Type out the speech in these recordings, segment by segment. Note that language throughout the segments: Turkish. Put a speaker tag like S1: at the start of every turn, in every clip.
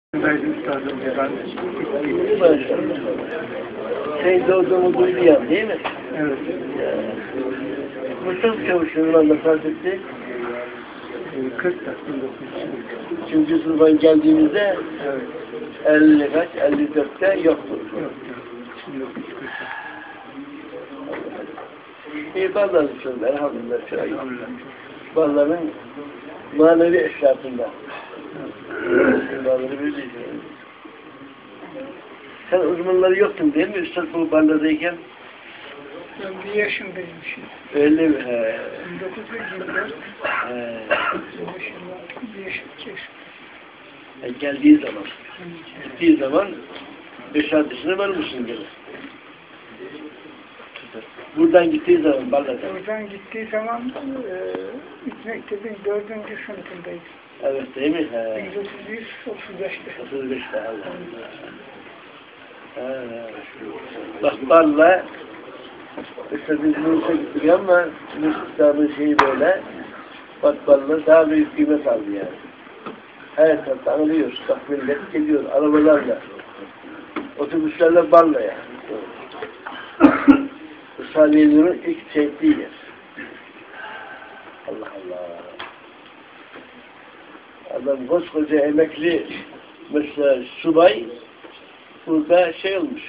S1: Şey doğduğumu duyuyor değil mi?
S2: Evet.
S1: Mustafa Çavuş'un vefat etti.
S2: 40 da 1900.
S1: Çünkü sınıfdan geldiğimizde
S2: Evet.
S1: 50 kaç? 54'te yoktu.
S2: Yok. 1940.
S1: İyi bazıları söyledi. Elhamdülillah.
S2: Elhamdülillah.
S1: Bazılarının manevi eşrafında. Bazıları böyle değil. Sen uzmanları yoktun değil mi? Üstad bu bandadayken.
S2: Ben 1 yaşındayım şimdi.
S1: Öyle mi? He.
S2: 1924.
S1: He.
S2: 1 yaşındayım.
S1: Geldiği zaman. Gittiği zaman 5-6 yaşına varmışsın gene. Buradan gittiği zaman Balla'dan.
S2: Oradan gittiği zaman ilk mektebin 4. sınıfındayız.
S1: Evet değil mi? He.
S2: 1935'te.
S1: 35'te Allah. Bak Balla işte biz Nus'a gittik ama Nus'un şeyi böyle bak Balla daha büyük kıymet aldı yani. Her tarafta anılıyoruz. Bak millet geliyor arabalarla. Otobüslerle Balla yani. Saniye'nin ilk çektiği yer. Allah Allah. Adam koskoca emekli mesela subay burada şey olmuş.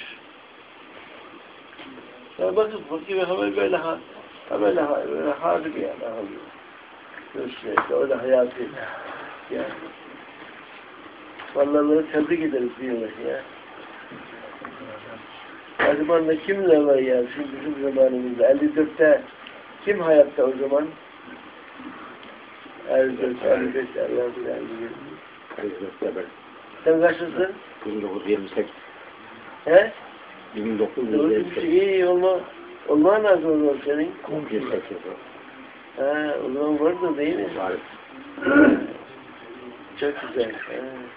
S1: Ya bakın böyle böyle harbi yani. İşte öyle hayatı yani. Vallahi tebrik ederiz diyorlar ya. O zaman da kimler var ya şimdi bizim zamanımızda 54'te kim hayatta o zaman? 54, 55, 56, 57. Sen kaçlısın?
S3: 1928.
S1: He?
S3: 1928.
S1: İyi olma nasıl olur senin?
S3: 28.
S1: Ha, o zaman vardı değil mi?
S3: Var.
S1: Çok güzel. Ha.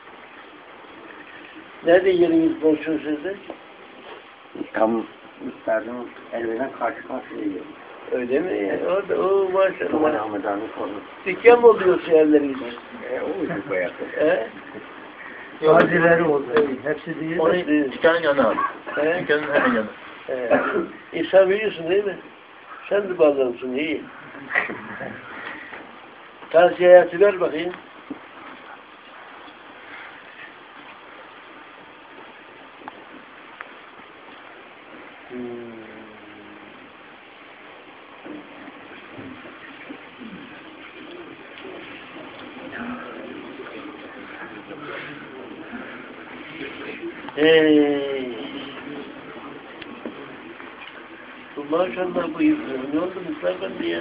S1: Nerede yeriniz boşun sizde?
S3: Tam Müster'in elbiden karşı karşıya yiyor.
S1: Öyle mi? Orada o maşallah.
S3: Numan Ahmet'in konu.
S1: Dükkan mı oluyor yerleriniz?
S3: O yüzden koyarsın.
S1: He?
S2: Gazileri oldu. Hepsi değil.
S1: Onu
S4: Dükkanın yanı abi.
S1: He?
S4: Dükkanın hemen yanı.
S1: İnsan biliyorsun değil mi? Sen de bağlanırsın iyi. Tavsiye hayatı ver bakayım. Bu maşallah bu yıkıyor. Ne oldu Mustafa diye?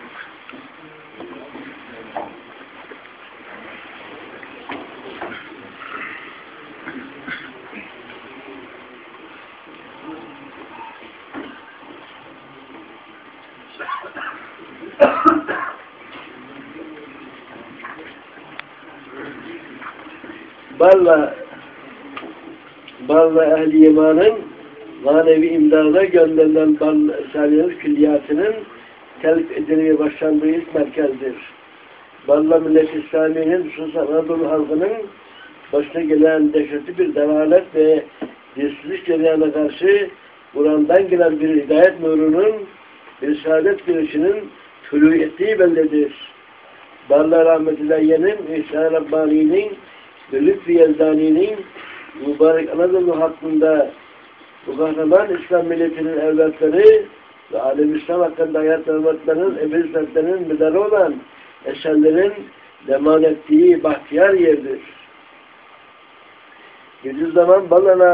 S1: Balla Ehl-i Yeman'ın manevi imdada gönderilen Balla Eserleri Külliyatı'nın telif edilmeye başlandığı ilk merkezdir. Balla Millet İslami'nin hususan Anadolu halkının başına gelen dehşetli bir dalalet ve dinsizlik ceryanına karşı Kur'an'dan gelen bir hidayet nurunun, bir saadet güneşinin tülü ettiği belledir. Balla Rahmetullahi'nin, İhsan Rabbani'nin, Lütfi Yezdani'nin mübarek Anadolu hakkında bu kahraman İslam milletinin evlatları ve alem İslam hakkında hayat evlatlarının, ebediyetlerinin medarı olan eserlerin deman ettiği bahtiyar yerdir. Bediüzzaman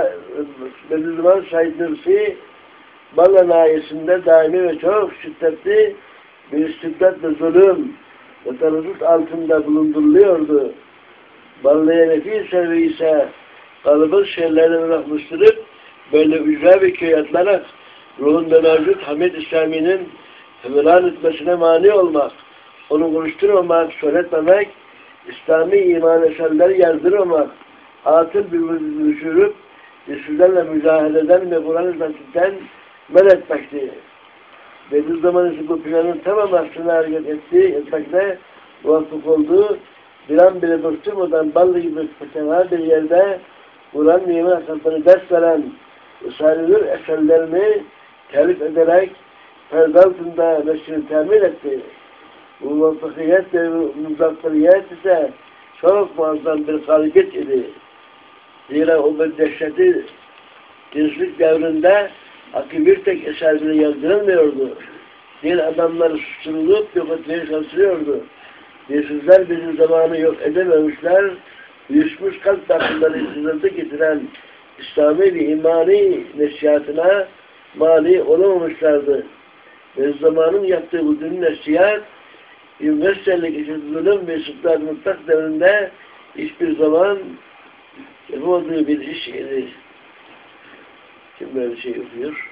S1: Said Nursi Balla nahiyesinde daimi ve çok şiddetli bir istibdat ve zulüm ve tanıdık altında bulunduruluyordu. Balla'ya nefis servi ise kalıbız şeylerden uzaklaştırıp böyle ücra ve köyatlara ruhunda mevcut Hamid İslami'nin hemran etmesine mani olmak, onu konuşturmamak, söyletmemek, İslami iman eserleri yazdırmamak, atıl bir düşürüp Resullerle mücadeleden ve Kur'an hizmetinden men etmekti. Bediüzzaman bu planın tamam aksine hareket etmekte muvaffak olduğu bir an bile bıktırmadan ballı gibi fıkıhlar bir yerde Kur'an nimet hakikatini ders veren Risale-i eserlerini telif ederek perde altında neşrini temin etti. Bu muvaffakiyet ve muzafferiyet ise çok muazzam bir galibiyet idi. Zira o bir dehşeti gençlik devrinde hakkı bir tek eser bile yazdırılmıyordu. Din adamları susturulup yok etmeye çalışılıyordu. Dinsizler bizim zamanı yok edememişler, uyuşmuş kalp takımları sızıntı getiren İslami ve imani neşriyatına mani olamamışlardı. Ve zamanın yaptığı bu dinin neşriyat, üniversitelik işitilirim ve sütler mutlak devrinde hiçbir zaman yapamadığı bir iş idi. Kim böyle bir şey yapıyor?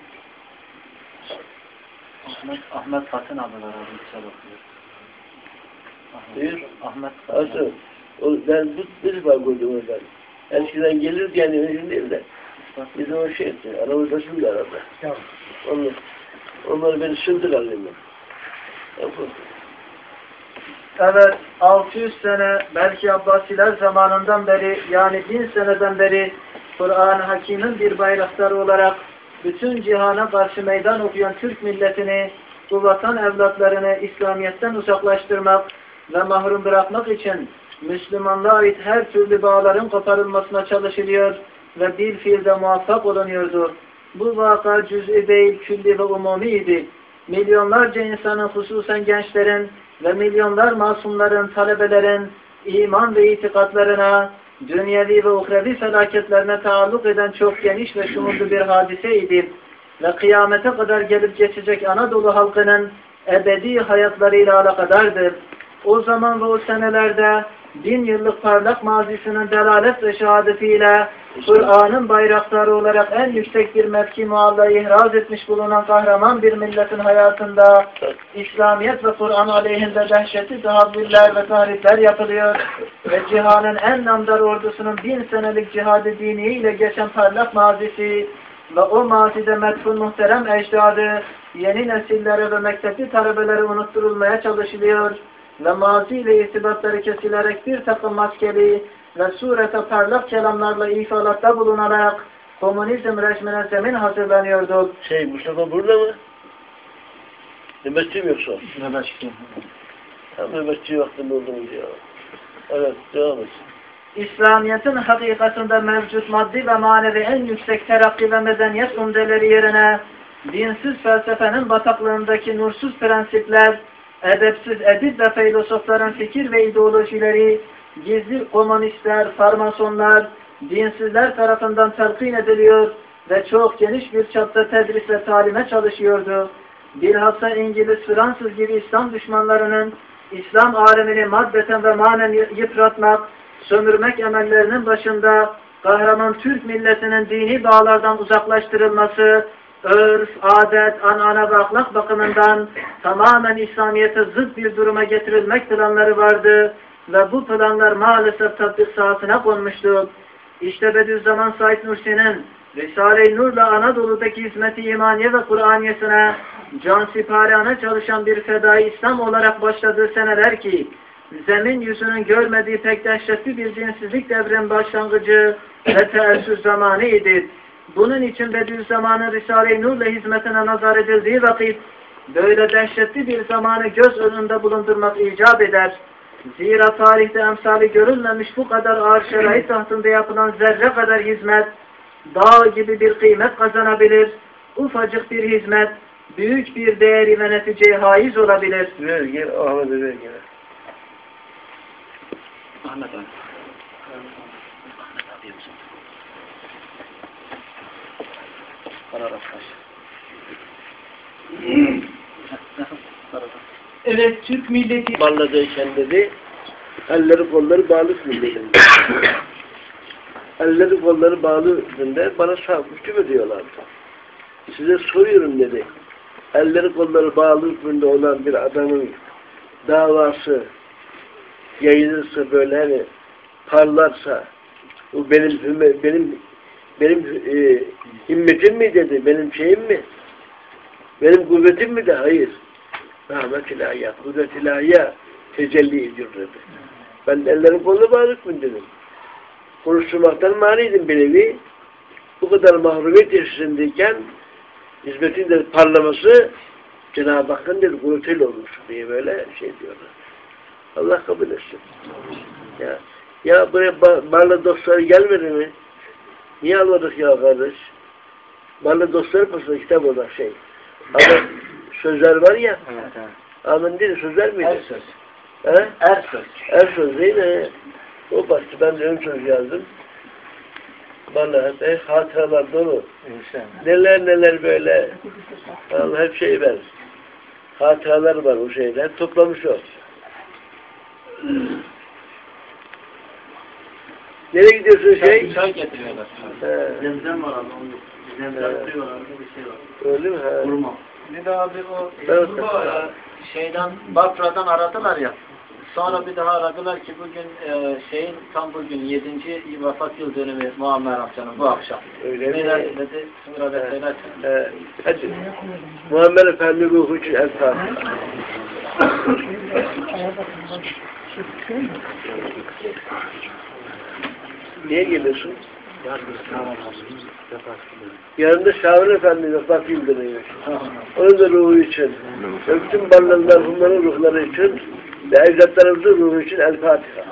S4: Ahmet Fatın adılar abi güzel okuyor.
S1: Buyur.
S4: Ahmet Fatın.
S1: Asıl. Ben bu bir defa gördüm oradan. Eskiden gelirdi yani öyle değil de. Bizim o şey etti. Aramızda şimdi arada. Onlar beni sındılar dedim.
S4: Evet, 600 sene belki Abbasiler zamanından beri yani 1000 seneden beri Kur'an-ı Hakim'in bir bayraktarı olarak bütün cihana karşı meydan okuyan Türk milletini, bu vatan evlatlarını İslamiyet'ten uzaklaştırmak ve mahrum bırakmak için Müslümanlığa ait her türlü bağların koparılmasına çalışılıyor ve bir fiilde muvaffak olunuyordu. Bu vaka cüz'i değil, külli ve umumiydi. Milyonlarca insanın, hususen gençlerin ve milyonlar masumların, talebelerin iman ve itikatlarına, dünyevi ve uhrevi felaketlerine taalluk eden çok geniş ve şumurlu bir hadiseydi. Ve kıyamete kadar gelip geçecek Anadolu halkının ebedi hayatlarıyla alakadardır. O zaman ve o senelerde 1000 yıllık parlak mazisinin delalet ve şehadetiyle Kur'an'ın bayraktarı olarak en yüksek bir mevki muallayı ihraz etmiş bulunan kahraman bir milletin hayatında İslamiyet ve Kur'an aleyhinde dehşetli tahavvüller ve tahrifler yapılıyor ve cihanın en namdar ordusunun 1000 senelik cihad-ı diniyle geçen parlak mazisi ve o mazide metfun muhterem ecdadı yeni nesillere ve mektepli talebelere unutturulmaya çalışılıyor ve maziyle irtibatları kesilerek bir takım maskeli ve surete parlak kelamlarla ifalatta bulunarak komünizm rejimine zemin hazırlanıyordu.
S1: Mustafa burada mı? Nöbetçi mi yoksa?
S4: Nöbetçi.
S1: Tam nöbetçi vaktim buldum diyor. Evet, devam et.
S4: İslamiyet'in hakikatinde mevcut maddi ve manevi en yüksek terakki ve medeniyet umdeleri yerine dinsiz felsefenin bataklığındaki nursuz prensipler, edepsiz edip ve filozofların fikir ve ideolojileri, gizli komünistler, farmasonlar, dinsizler tarafından telkin ediliyor ve çok geniş bir çapta tedris ve talime çalışıyordu. Bilhassa İngiliz, Fransız gibi İslam düşmanlarının İslam alemini maddeten ve manen yıpratmak, sömürmek emellerinin başında kahraman Türk milletinin dini bağlardan uzaklaştırılması, örf, adet, anane ve ahlak bakımından tamamen İslamiyet'e zıt bir duruma getirilmek planları vardı ve bu planlar maalesef tatbik sahasına konmuştu. İşte Bediüzzaman Said Nursi'nin Risale-i Nur'la Anadolu'daki hizmeti imaniye ve Kur'aniyesine cansiparane çalışan bir fedai İslam olarak başladığı seneler ki zemin yüzünün görmediği pek dehşetli bir dinsizlik devrinin başlangıcı ve teessüs zamanıydı. Bunun için Bediüzzaman'ın Risale-i Nur'la hizmetine nazar edildiği vakit böyle dehşetli bir zamanı göz önünde bulundurmak icap eder. Zira tarihte emsali görülmemiş bu kadar ağır şerait tahtında yapılan zerre kadar hizmet dağ gibi bir kıymet kazanabilir. Ufacık bir hizmet büyük bir değeri ve neticeye haiz olabilir.
S1: Ver gel, Ahmet'e ver gel.
S4: Ahmet abi. Evet, Türk milleti
S1: Balladayken dedi, elleri kolları bağlı milletin. Elleri kolları bağlı üstünde bana hüküm ediyorlardı. Size soruyorum dedi. Elleri kolları bağlı hükmünde olan bir adamın davası yayılırsa böyle hani parlarsa o benim himmetim mi dedi, benim şeyim mi? Benim kuvvetim mi de? Hayır. Rahmet ilahiye, kudret ilahiye tecelli ediyor dedi. Ben ellerim koluna bağlık mı dedim. Konuşturmaktan maniydim bir nevi. Bu kadar mahrumiyet içerisindeyken hizmetin de parlaması Cenab-ı Hakk'ın bir kuvvetiyle olmuş diye böyle şey diyorlar. Allah kabul etsin. Ya buraya barla dostları gelmedi mi? Niye almadık ya kardeş? Barla dostları pasında kitap olarak şey. Ama sözler var ya.
S3: Evet.
S1: Amin değil, sözler miydi?
S3: Er söz.
S1: He?
S3: Er söz.
S1: Er söz değil mi? O bastı. Ben de ön söz yazdım. Bana hep hatıralar dolu. Neler böyle. Allah hep şey ver. Hatıralar var o şeyler. Toplamış o. Nereye gidiyorsun şey?
S4: Çay getiriyorlar.
S3: Zemzem var abi. Zemzem suyu var abi. Bir şey var.
S1: Öyle mi? Ha.
S3: Kurma.
S4: Bir de abi o
S1: Evet.
S4: şeyden Bafra'dan aradılar ya. Sonra bir daha aradılar ki bugün tam bugün 7. vefat yıl dönümü Muammer amcanın bu akşam.
S1: Öyle mi?
S4: Neler dedi? Sonra da söyler.
S1: Hadi. Muammer Efendi ruhu için el Fatiha. Niye geliyorsun? Yarın da Şahin Efendi vefat yıl dönüyor. Onun da ruhu için. Ve bütün barlarından bunların ruhları için ve ecdatlarımızın ruhu için el Fatiha.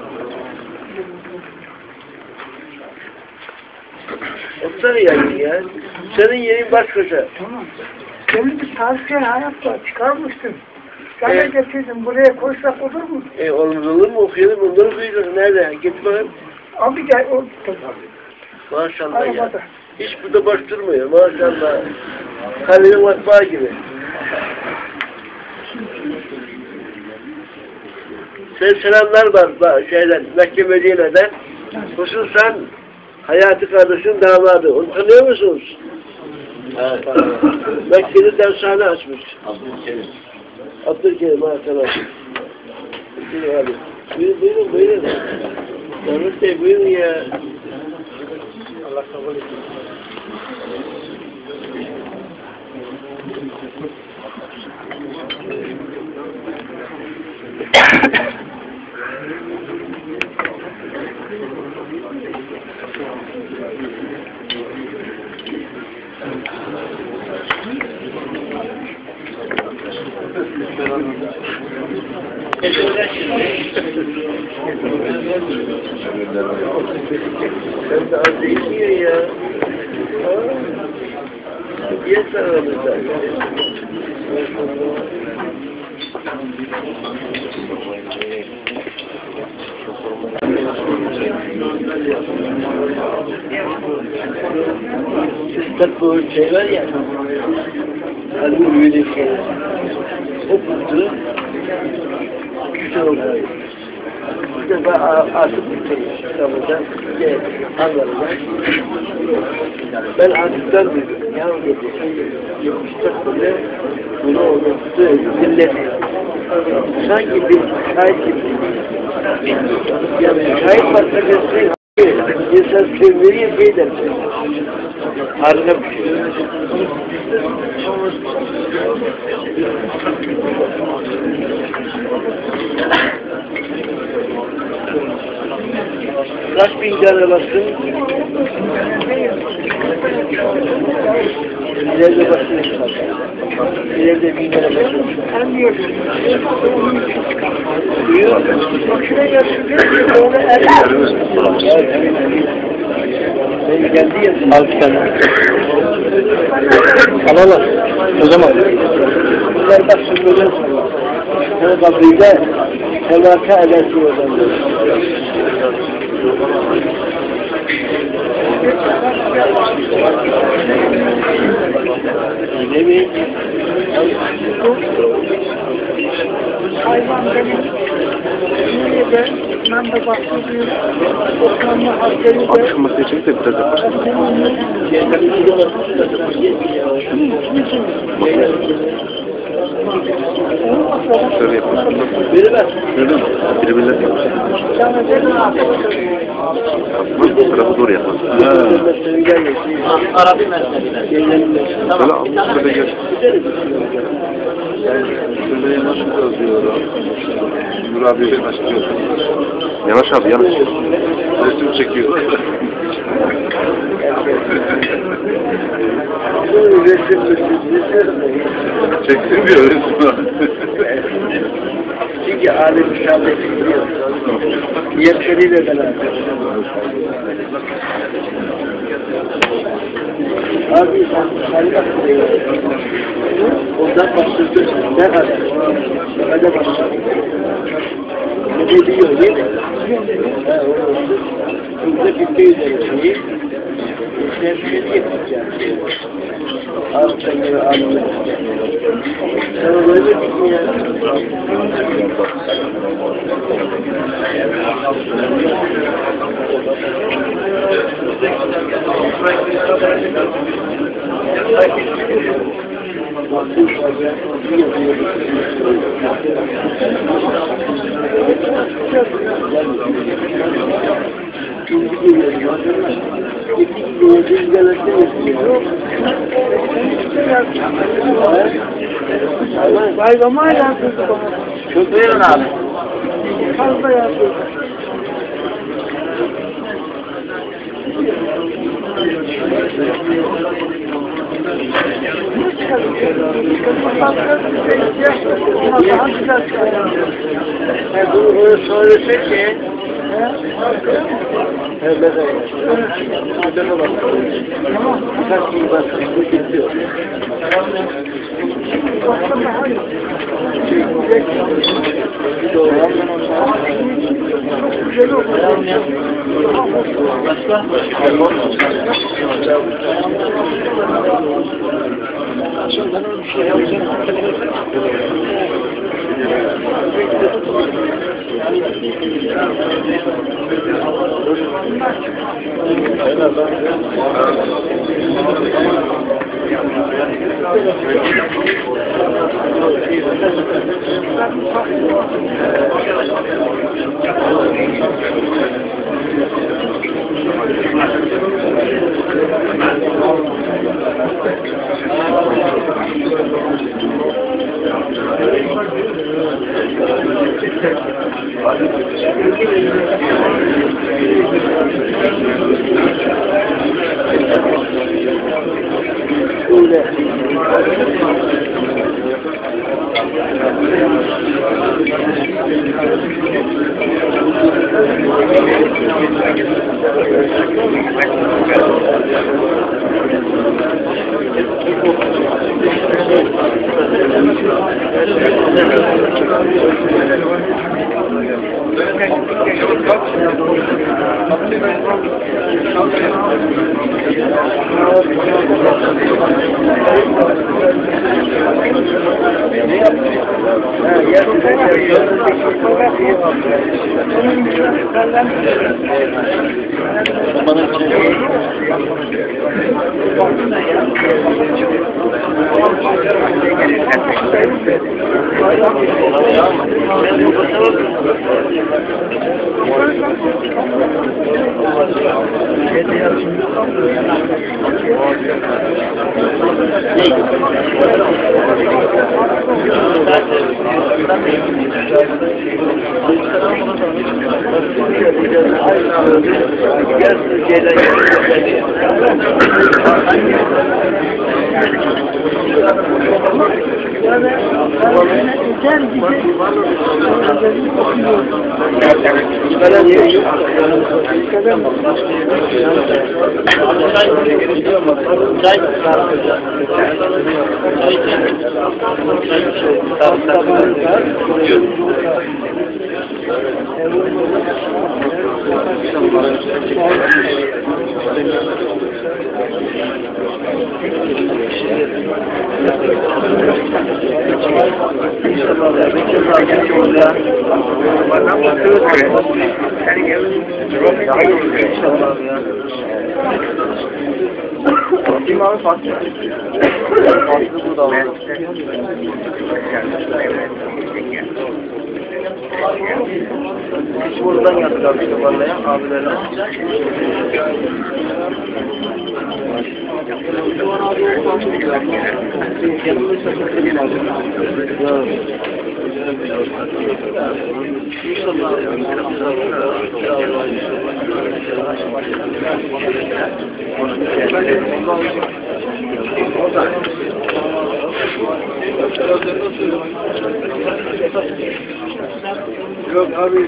S1: Otsana yani ya. Senin yerin baş köşe.
S2: Senin bir tavsiye hayatta çıkarmıştın. Sana getirdim. Buraya koysak olur mu?
S1: Olur mu? Okuyalım. Onları okuyacağız. Nerede? Git bakayım.
S2: Abi gel.
S1: Maşallah ya.
S2: Arabada.
S1: Hiç burada boş durmuyor. Maşallah. Kalenin matbaa gibi. Selamlar var şeyden, Mekke Medine'den. Hususan Hayati kardeşin damadı. Onu tanıyor musunuz?
S3: Evet.
S1: Mekke'de dershane açmış.
S3: Abdülkerim.
S1: Abdülkerim maşallah. Buyurun abi. Buyurun. Mehmet Bey buyurun ya.
S3: Allah kabul etsin.
S1: Sen de az değilsin ya. Niye sarılırlar? Üstad bu şey var ya, kalbin büyüdüğü şey. O tuttu, güzel oldu. Bir defa artık bir kitabında anlarında. Ben artıktan duydum. Ya dedi, Üstad böyle bunu unuttu, dinledi. Sanki bir şahit gibi. Yani şahit başka bir şey. İnsan sevmeyi şey derse. Harika bir şey. Kaç bin tane baksın? İleride baksın. İleride bin tane baksın. Duyuyor musun?
S2: Bak şuraya gelsin. Böyle
S1: Ben geldi ya. 6 tane. Alalım. O zaman. Bunlar baksın böyle. Bu kabirde telaka edersin o zaman. Öyle mi?
S2: hayvan benim Suriye'de ben de bahsediyorum. Osmanlı askeri de
S5: Akışması için de biraz yaparsın. Şöyle yaparsın. Öyle mi? Birbirler yaparsın. Bu tarafı doğru yaparsın.
S4: Arabi mezhebiyle.
S5: Böyle al. Böyle gel. Şöyle yanaş biraz diyor. Nur abi yanaş diyor. Yanaş abi yanaş. Resim çekiyor. Çektirmiyor resmi.
S1: Çünkü alim müşahede ediyor. Niyetleriyle beraber. Abi ondan başladı. Nerede başladı? Ne diyor değil mi? Burada bir şeyi işlemleri yapacağız. Ağırlıktan gibi ağırlıktan. Sana böyle bir şey
S2: Bayrama yazıldı bana.
S1: çok verin abi.
S2: Fazla yazıldı. Daha güzel çıkarıyor.
S1: Bunu söylesek ki evet. Kaç yıl başlıklı gidiyor.
S3: Buradan yaptık abi toparlayan abilerle.
S5: Yok abi.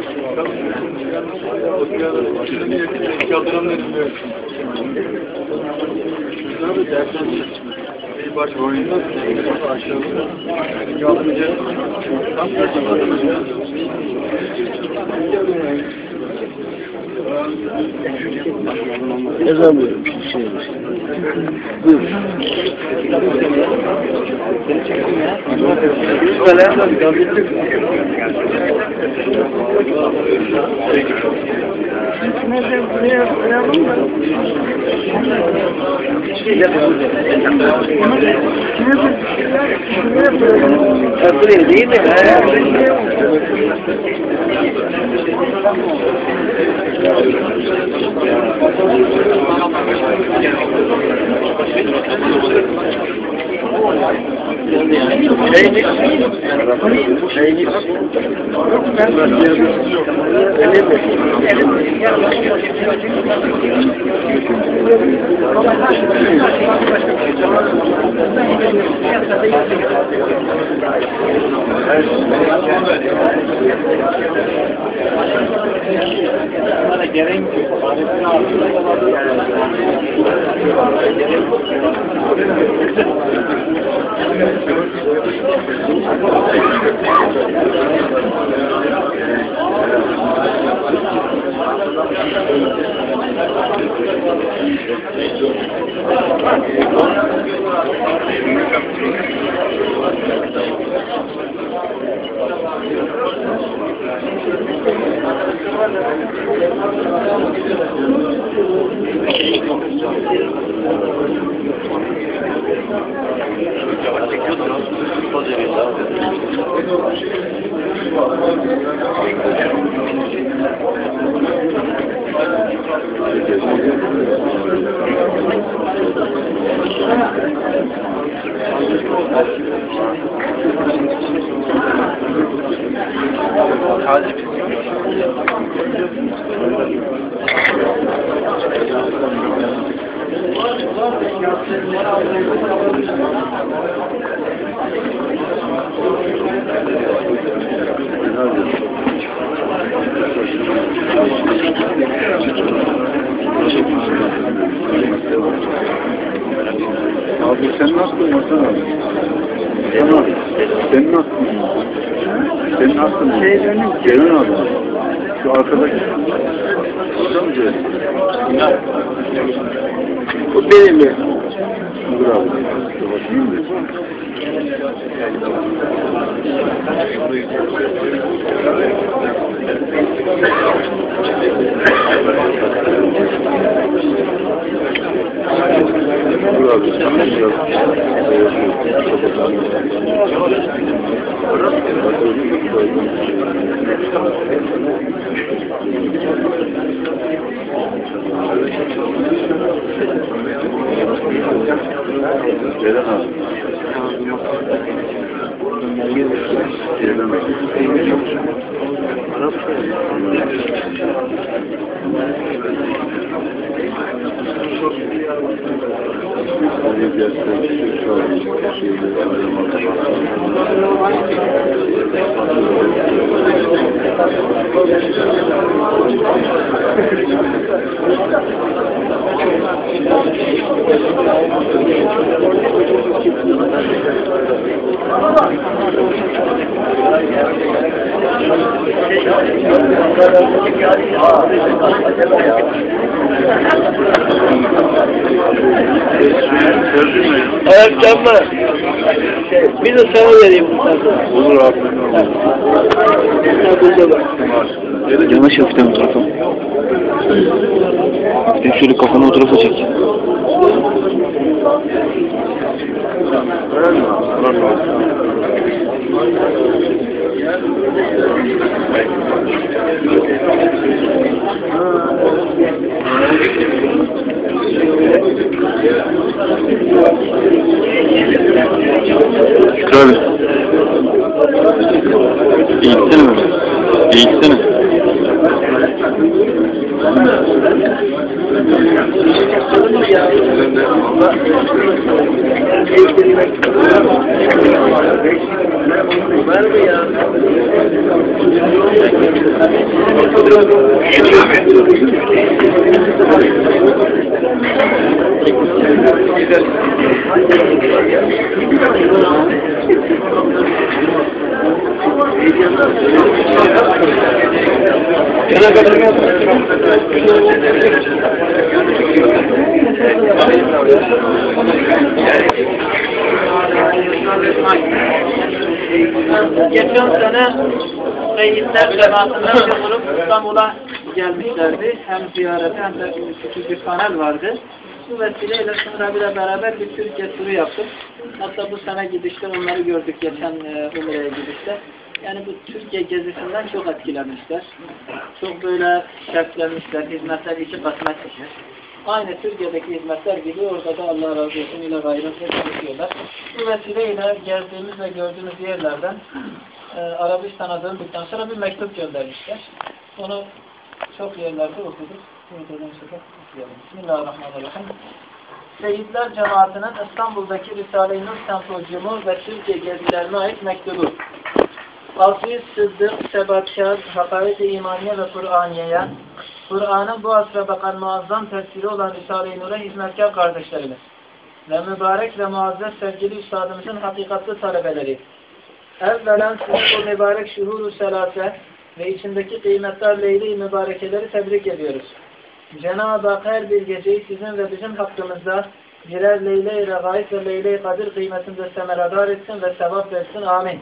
S5: Kaldıran ne diyor? Abi dersen bir baş oyunda yapmayacak.
S1: Yazamıyorum. Buyur.
S2: Nereden buraya koyalım da?
S1: Buraya değil mi?
S5: Abi sen nasılsın Hasan abi? Sen nasılsın? Sen nasılsın? Ceylan abi. Şu arkadaki. Orada mı Ceylan?
S1: Bu benim mi?
S5: Dur abi. Dur abi. Ceylan abi. Ceylan
S1: Ayaklanma. Bir de sana vereyim.
S5: Olur abi.
S1: Burada bak.
S6: Yavaş hafiften o tarafa. Hep şöyle kafanı o tarafa çek. Şükrü abi. İyi gitsene mi? İyi gitsene.
S1: Var mı ya?
S4: Geçen sene Seyyidler cemaatinden bir grup İstanbul'a gelmişlerdi. Hem ziyarete hem de küçük bir panel vardı. Bu vesileyle Sunra ile beraber bir Türkiye turu yaptık. Hatta bu sene gidişte onları gördük geçen Umre'ye gidişte. Yani bu Türkiye gezisinden çok etkilenmişler. Çok böyle şevklenmişler. Hizmetler içi katına çıkmış. Aynı Türkiye'deki hizmetler gibi orada da Allah razı olsun ile gayretle çalışıyorlar. Bu vesileyle gezdiğimiz ve gördüğümüz yerlerden Arabistan'a döndükten sonra bir mektup göndermişler. Onu çok yerlerde okuduk. Bismillahirrahmanirrahim. Seyyidler Cemaati'nin İstanbul'daki Risale-i Nur Sempozyumu ve Türkiye gezilerine ait mektubu. Aziz, Sıddık, Sebatkar, Hakaik-i İmaniye ve Kur'aniye'ye, Kur'an'ın bu asra bakan muazzam tefsiri olan Risale-i Nur'a hizmetkar kardeşlerimiz ve mübarek ve muazzez sevgili üstadımızın hakikatli talebeleri. Evvelen sizi bu mübarek şuhur-u selase ve içindeki kıymetli leyli-i mübarekeleri tebrik ediyoruz. Cenab-ı Hak her bir geceyi sizin ve bizim hakkımızda birer leyle-i regaib ve leyle-i kadir kıymetinde semeradar etsin ve sevap versin. Amin.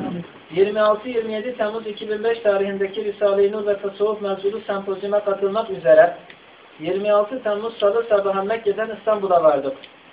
S4: 26-27 Temmuz 2005 tarihindeki Risale-i Nur ve Tasavvuf mevzulu sempozyuma katılmak üzere 26 Temmuz Salı sabahı Mekke'den İstanbul'a vardık.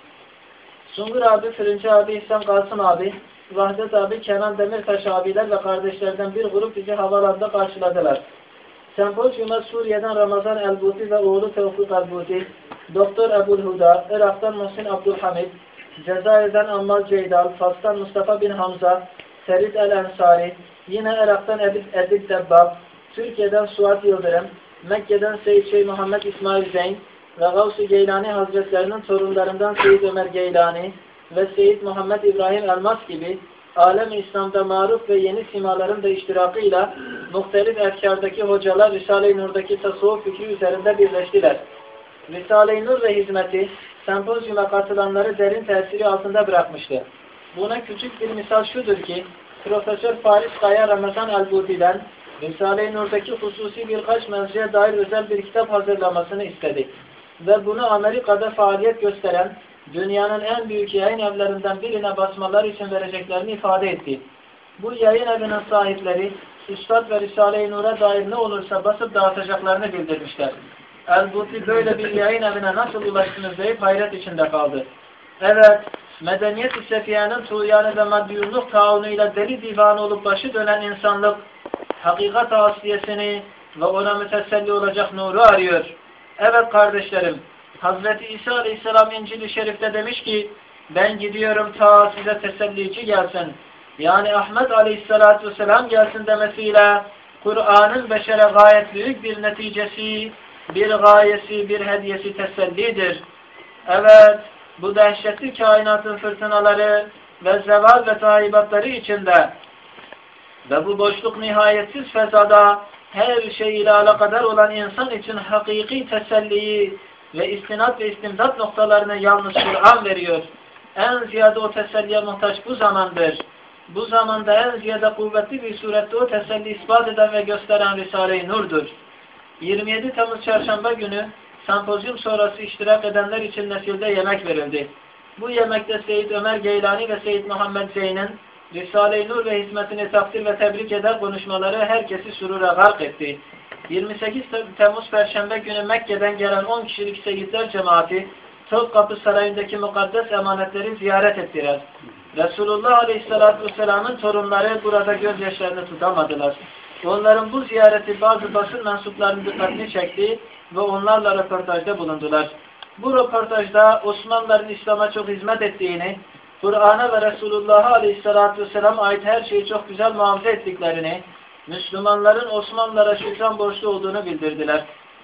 S4: Sungur abi, Fırıncı abi, İhsan Kasım abi, Vahdet abi, Kenan Demirtaş abiler ve kardeşlerden bir grup bizi havalanda karşıladılar. Sempozyuma Suriye'den Ramazan Elbuti ve oğlu Tevfik Elbuti, Doktor Ebu'l-Huda, Irak'tan Muhsin Abdülhamid, Cezayir'den Ammar Ceydal, Fas'tan Mustafa bin Hamza, Ferit el-Ensari, yine Irak'tan Edip Debbab, Türkiye'den Suat Yıldırım, Mekke'den Seyyid Şeyh Muhammed İsmail Zeyn ve Gavs-ı Geylani Hazretlerinin torunlarından Seyyid Ömer Geylani ve Seyyid Muhammed İbrahim Elmas gibi alem-i İslam'da maruf ve yeni simaların da iştirakıyla muhtelif efkardaki hocalar Risale-i Nur'daki tasavvuf fikri üzerinde birleştiler. Risale-i Nur ve hizmeti sempozyuma katılanları derin tesiri altında bırakmıştı. Buna küçük bir misal şudur ki, Profesör Faris Kaya Ramazan Elbuti'den Risale-i Nur'daki hususi birkaç mevzuya dair özel bir kitap hazırlamasını istedi. Ve bunu Amerika'da faaliyet gösteren dünyanın en büyük yayın evlerinden birine basmalar için vereceklerini ifade etti. Bu yayın evinin sahipleri, Üstad ve Risale-i Nur'a dair ne olursa basıp dağıtacaklarını bildirmişler. Elbuti böyle bir yayın evine nasıl ulaştınız deyip hayret içinde kaldı. Evet, medeniyet-i sefiyenin tuğyanı ve maddiyunluk taunuyla deli divanı olup başı dönen insanlık, hakikat asiyesini ve ona müteselli olacak nuru arıyor. Evet kardeşlerim, Hazreti İsa Aleyhisselam İncil-i Şerif'te demiş ki, ben gidiyorum ta size tesellici gelsin. Yani Ahmet Aleyhisselatü Vesselam gelsin demesiyle, Kur'an'ın beşere gayet büyük bir neticesi, bir gayesi, bir hediyesi tesellidir. Evet, bu dehşetli kainatın fırtınaları ve zeval ve tahibatları içinde ve bu boşluk nihayetsiz fezada her şey ile alakadar olan insan için hakiki teselliyi ve istinat ve istimdat noktalarını yalnız Kur'an veriyor. En ziyade o teselliye muhtaç bu zamandır. Bu zamanda en ziyade kuvvetli bir surette o teselli ispat eden ve gösteren Risale-i Nur'dur. 27 Temmuz Çarşamba günü sempozyum sonrası iştirak edenler için nesilde yemek verildi. Bu yemekte Seyyid Ömer Geylani ve Seyyid Muhammed Zeyn'in Risale-i Nur ve hizmetini takdir ve tebrik eder konuşmaları herkesi sürura gark etti. 28 Temmuz Perşembe günü Mekke'den gelen 10 kişilik Seyyidler cemaati Topkapı Sarayı'ndaki mukaddes emanetleri ziyaret ettiler. Resulullah Aleyhisselatü Vesselam'ın torunları burada gözyaşlarını tutamadılar. Onların bu ziyareti bazı basın mensuplarının dikkatini çekti ve onlarla röportajda bulundular. Bu röportajda Osmanlıların İslam'a çok hizmet ettiğini, Kur'an'a ve Resulullah'a Aleyhisselatü Vesselam'a ait her şeyi çok güzel muhafaza ettiklerini, Müslümanların Osmanlılara şükran borçlu olduğunu bildirdiler.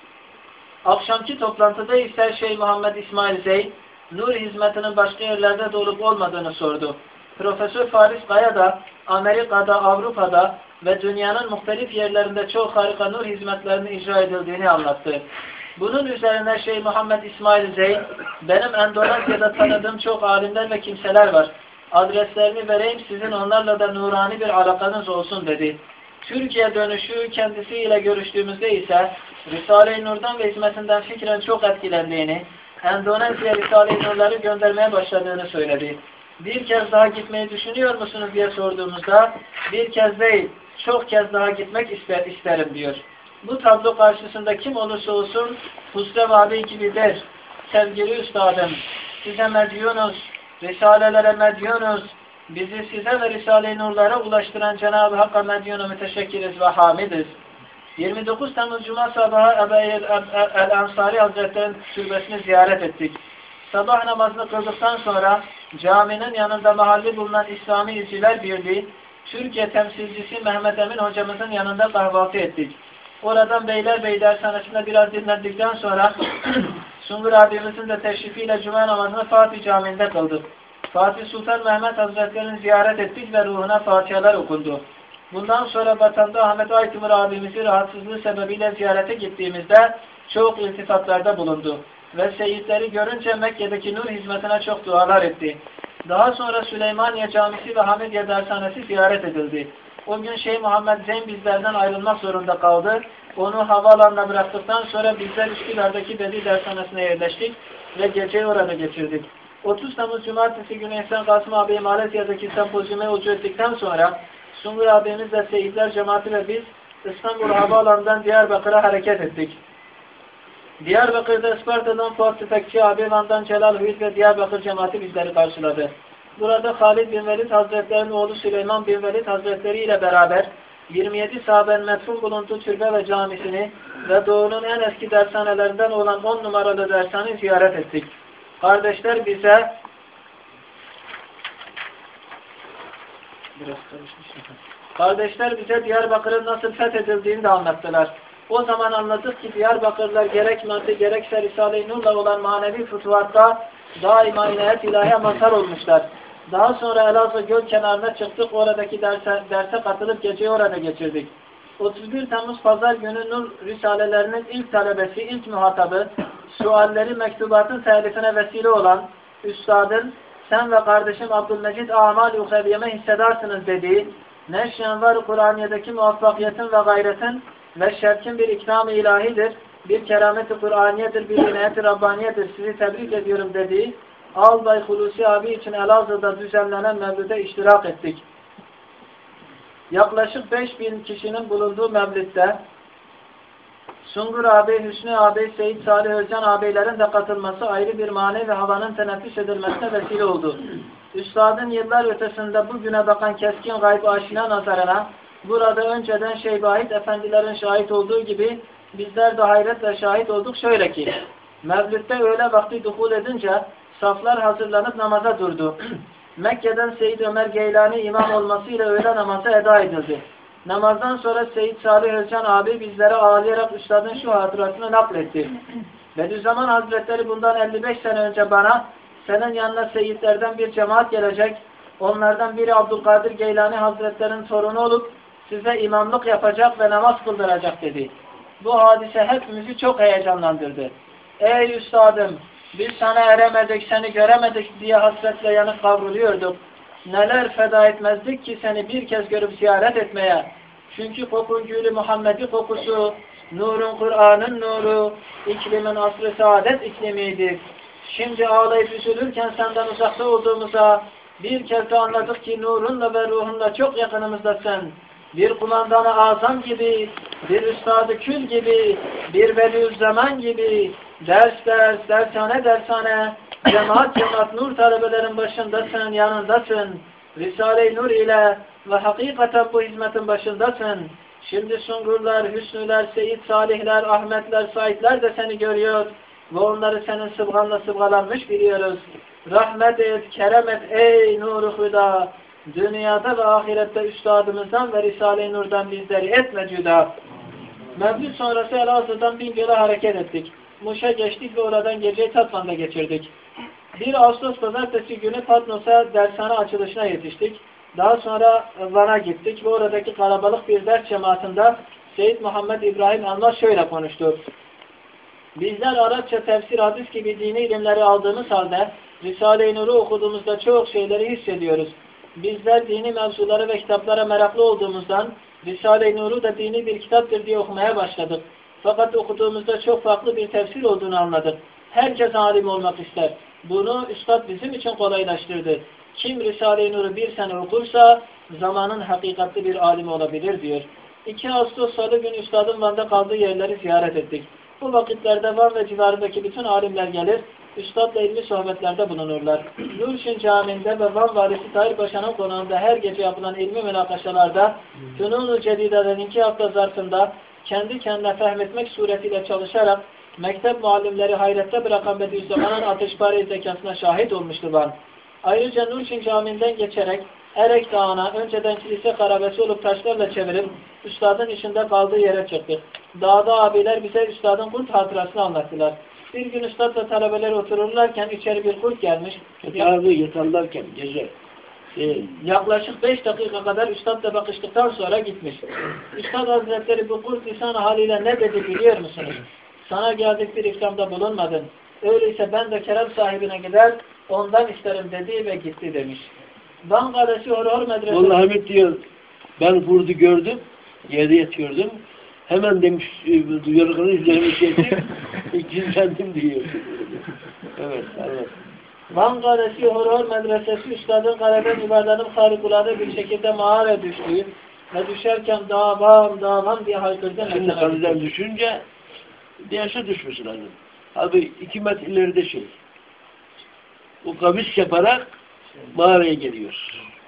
S4: Akşamki toplantıda ise Şeyh Muhammed İsmail Zeyd, nur hizmetinin başka yerlerde de olup olmadığını sordu. Profesör Faris Kaya da Amerika'da, Avrupa'da ve dünyanın muhtelif yerlerinde çok harika nur hizmetlerinin icra edildiğini anlattı. Bunun üzerine Şeyh Muhammed İsmail Zeyd, benim Endonezya'da tanıdığım çok alimler ve kimseler var. Adreslerini vereyim, sizin onlarla da nurani bir alakanız olsun dedi. Türkiye dönüşü kendisiyle görüştüğümüzde ise Risale-i Nur'dan ve hizmetinden fikren çok etkilendiğini, Endonezya Risale-i Nur'ları göndermeye başladığını söyledi. Bir kez daha gitmeyi düşünüyor musunuz diye sorduğumuzda, bir kez değil, çok kez daha gitmek isterim diyor. Bu tablo karşısında kim olursa olsun Hüsrev abi gibidir. Sevgili üstadım, size medyunuz, Risalelere medyunuz, bizi size ve Risale-i Nur'lara ulaştıran Cenab-ı Hakk'a medyunu müteşekkiriz ve hamidiz. 29 Temmuz Cuma sabahı Ebu el-Ansari Hazretleri'nin türbesini ziyaret ettik. Sabah namazını kıldıktan sonra caminin yanında mahalli bulunan İslami İzciler Birliği, Türkiye temsilcisi Mehmet Emin hocamızın yanında kahvaltı ettik. Oradan Beylerbeyi dershanesinde biraz dinlendikten sonra Sungur abimizin de teşrifiyle Cuma namazını Fatih Camii'nde kıldık. Fatih Sultan Mehmet Hazretleri'ni ziyaret ettik ve ruhuna fatihalar okundu. Bundan sonra vatanda Ahmet Aytımır abimizi rahatsızlığı sebebiyle ziyarete gittiğimizde çok iltifatlarda bulundu. Ve seyitleri görünce Mekke'deki nur hizmetine çok dualar etti. Daha sonra Süleymaniye Camisi ve Hamidiye Dershanesi ziyaret edildi. O gün Şeyh Muhammed Zeyn bizlerden ayrılmak zorunda kaldı. Onu havaalanına bıraktıktan sonra bizler Üsküdar'daki Bedi Dershanesi'ne yerleştik ve geceyi orada geçirdik. 30 Temmuz Cumartesi günü Ehsan Kasım abi Malezya'daki sempozyuma yolcu ettikten sonra Sungur abimizle seyitler cemaati ve biz İstanbul Havaalanı'ndan Diyarbakır'a hareket ettik. Diyarbakır'da Isparta'dan Fuat Tüfekçi abi, Van'dan Celal Hüyit ve Diyarbakır cemaati bizleri karşıladı. Burada Halid bin Velid Hazretleri'nin oğlu Süleyman bin Velid Hazretleri ile beraber 27 sahabenin metfun bulunduğu türbe ve camisini ve Doğu'nun en eski dershanelerinden olan 10 numaralı dershaneyi ziyaret ettik. Kardeşler bize Diyarbakır'ın nasıl fethedildiğini de anlattılar. O zaman anladık ki Diyarbakırlılar gerek madde gerekse Risale-i Nur'la olan manevi fütuhatta daima inayet ilahiye mazhar olmuşlar. Daha sonra Elazığ göl kenarına çıktık, oradaki derse katılıp geceyi orada geçirdik. 31 Temmuz Pazar günü Nur Risalelerinin ilk talebesi, ilk muhatabı, sualleri mektubatın telifine vesile olan üstadın sen ve kardeşim Abdülmecid amal-i uheviyeme hissedarsınız dediği Neşyanvar Kur'aniye'deki muvaffakiyetin ve gayretin ve şerkin bir ikram-ı ilahidir, bir keramet-i Kur'aniyedir, bir inayet-i Rabbaniyedir, sizi tebrik ediyorum dediği Albay Hulusi abi için Elazığ'da düzenlenen mevlüde iştirak ettik. Yaklaşık 5000 kişinin bulunduğu mevlütte Sungur abi, Hüsnü abi, Seyit Salih Özcan abilerin de katılması ayrı bir manevi havanın teneffüs edilmesine vesile oldu. Üstadın yıllar ötesinde bugüne bakan keskin gayb aşina nazarına burada önceden Şeybahit efendilerin şahit olduğu gibi bizler de hayretle şahit olduk. Şöyle ki mevlütte öğle vakti duhul edince saflar hazırlanıp namaza durdu. Mekke'den Seyyid Ömer Geylani imam olmasıyla öğle namazı eda edildi. Namazdan sonra Seyyid Salih Özcan abi bizlere ağlayarak üstadın şu hatırasını nakletti. Bediüzzaman Hazretleri bundan 55 sene önce bana senin yanına seyitlerden bir cemaat gelecek. Onlardan biri Abdülkadir Geylani Hazretleri'nin torunu olup size imamlık yapacak ve namaz kıldıracak dedi. Bu hadise hepimizi çok heyecanlandırdı. Ey üstadım, biz sana eremedik, seni göremedik diye hasretle yanıp kavruluyorduk. Neler feda etmezdik ki seni bir kez görüp ziyaret etmeye. Çünkü kokun gülü Muhammed'i kokusu, nurun Kur'an'ın nuru, iklimin asr-ı saadet iklimiydi. Şimdi ağlayıp üzülürken senden uzakta olduğumuza bir kez de anladık ki nurunla ve ruhunla çok yakınımızdasın. Bir kumandan-ı azam gibi, bir üstad-ı kül gibi, bir Bediüzzaman gibi, Ders ders, dershane dershane, cemaat cemaat nur talebelerin başındasın, yanındasın. Risale-i Nur ile ve hakikaten bu hizmetin başındasın. Şimdi Sungurlar, Hüsnüler, Seyit Salihler, Ahmetler, Saidler de seni görüyor ve onları senin sıbganla sıbgalanmış biliyoruz. Rahmet et, kerem et ey Nur-u Hüda. Dünyada ve ahirette üstadımızdan ve Risale-i Nur'dan bizleri etme cüda. Mevlüt sonrası Elazığ'dan Bingöl'e hareket ettik. Muş'a geçtik ve oradan geceyi Tatvan'da geçirdik. 1 Ağustos Pazartesi günü Patnos'a dershane açılışına yetiştik. Daha sonra Van'a gittik ve oradaki kalabalık bir ders cemaatinde Seyyid Muhammed İbrahim Almaz şöyle konuştu. Bizler Arapça, tefsir, hadis gibi dini ilimleri aldığımız halde Risale-i Nur'u okuduğumuzda çok şeyleri hissediyoruz. Bizler dini mevzuları ve kitaplara meraklı olduğumuzdan Risale-i Nur'u da dini bir kitaptır diye okumaya başladık. Fakat okuduğumuzda çok farklı bir tefsir olduğunu anladık. Herkes alim olmak ister. Bunu Üstad bizim için kolaylaştırdı. Kim Risale-i Nur'u bir sene okursa zamanın hakikatli bir alimi olabilir diyor. 2 Ağustos Salı günü Üstad'ın Van'da kaldığı yerleri ziyaret ettik. Bu vakitlerde Van ve civarındaki bütün alimler gelir, Üstad'la ilmi sohbetlerde bulunurlar. Nurşin Camii'nde ve Van Valisi Tahir Paşa'nın konağında her gece yapılan ilmi münakaşalarda Fünun-u Cedide'den 2 hafta zarfında kendi kendine fehmetmek suretiyle çalışarak mektep muallimleri hayrette bırakan Bediüzzaman'ın ateşpare zekasına şahit olmuştu Van. Ayrıca Nurşin Camii'nden geçerek Erek Dağı'na önceden kilise karabesi olup taşlarla çevirip Üstad'ın içinde kaldığı yere çıktık. Dağda abiler bize Üstad'ın kurt hatırasını anlattılar. Bir gün Üstad'la talebeler otururlarken içeri bir kurt gelmiş.
S1: Yatarlarken gece.
S4: Yaklaşık 5 dakika kadar Üstad'la bakıştıktan sonra gitmiş. Üstad Hazretleri bu kurt lisan haliyle ne dedi biliyor musunuz? Sana geldik bir ikramda bulunmadın. Öyleyse ben de kerem sahibine gider ondan isterim dedi ve gitti demiş. Van Kalesi Horhor Medresesi...
S1: Vallahi Hamid diyor, ben kurdu gördüm, yerde yatıyordum. Hemen demiş, yorganı üzerime çektim, cinlendim diyor. Evet, evet.
S4: Van Kalesi Horhor Medresesi Üstad'ın kaleden yuvarlanıp harikulade bir şekilde mağara düştüğü ve düşerken davam diye haykırdı.
S1: Şimdi kaleden düşünce yaşa düşmesi lazım. Abi 2 metre ileride şey. O kavis yaparak mağaraya geliyor.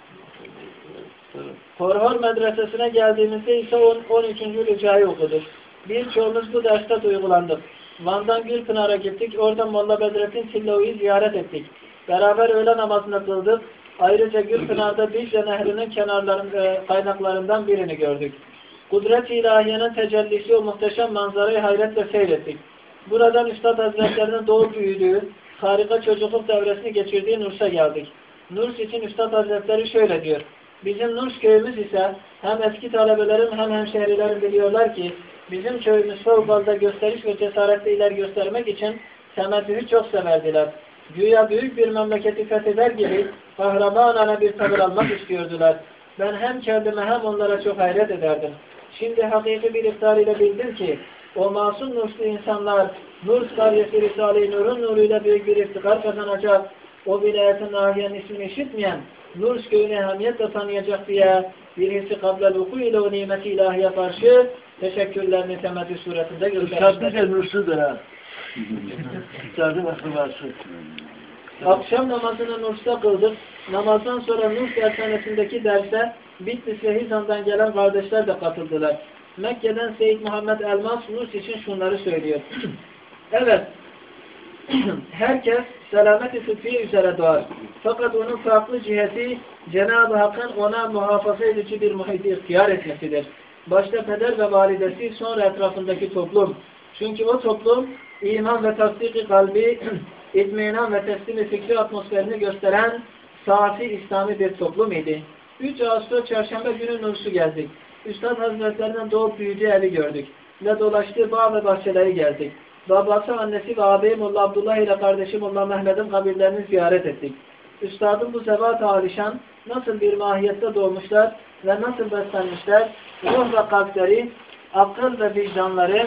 S4: Horhor Medresesi'ne geldiğimizde ise 13. ricayı okuduk. Birçoğumuz bu derste duygulandık. Van'dan Gülpınar'a gittik. Oradan Molla Bedrettin Tillavi'yi ziyaret ettik. Beraber öğle namazını kıldık. Ayrıca Gülpınar'da Dicle Nehri'nin kaynaklarından birini gördük. Kudret-i ilahiyenin tecellisi o muhteşem manzarayı hayretle seyrettik. Buradan Üstad Hazretlerinin doğup büyüdüğü, harika çocukluk devresini geçirdiği Nurs'a geldik. Nurs için Üstad Hazretleri şöyle diyor. Bizim Nurs köyümüz ise hem eski talebelerim hem hemşehrilerim biliyorlar ki bizim köyümüz fevkalade gösteriş ve cesaretle ileri göstermek için temettühü çok severdiler. Güya büyük bir memleketi fetheder gibi kahramanane bir tavır almak istiyordular. Ben hem kendime hem onlara çok hayret ederdim. Şimdi hakiki bir iftar ile bildim ki o masum nurslu insanlar Nurs karyesi Risale-i Nur'un nuruyla büyük bir iftikar kazanacak. O vilayetin nahiyenin ismini işitmeyen Nurs köyüne ehemmiyetle tanıyacak diye birisi kablel vuku ile o nimeti ilahiye karşı teşekkürlerini temettü suretinde göstermişler.
S1: Üstad da Nurs'udur ha. Üstad'ın akrabası.
S4: Akşam namazını Nurs'ta kıldık. Namazdan sonra Nurs dershanesindeki derse Bitlis ve Hizan'dan gelen kardeşler de katıldılar. Mekke'den Seyyid Muhammed Elmas Nurs için şunları söylüyor. Evet, herkes selamet-i fıtriye üzere doğar. Fakat onun farklı ciheti Cenab-ı Hakk'ın ona muhafaza edici bir muhiti ihtiyar etmesidir. Başta peder ve validesi, sonra etrafındaki toplum. Çünkü o toplum iman ve tasdik-i kalbi, itminan ve teslim-i fikri atmosferini gösteren safi İslami bir toplum idi. 3 Ağustos Çarşamba günü Nurs'u gezdik. Üstad Hazretleri'nin doğup büyüdüğü evi gördük. Ve dolaştığı bağ ve bahçeleri gezdik. Babası, annesi ve ağabeyi Molla Abdullah ile kardeşi Molla Mehmet'in kabirlerini ziyaret ettik. Üstadın bu zevat-ı alişan nasıl bir mahiyette doğmuşlar ve nasıl beslenmişler, ruh ve kalpleri, akıl ve vicdanları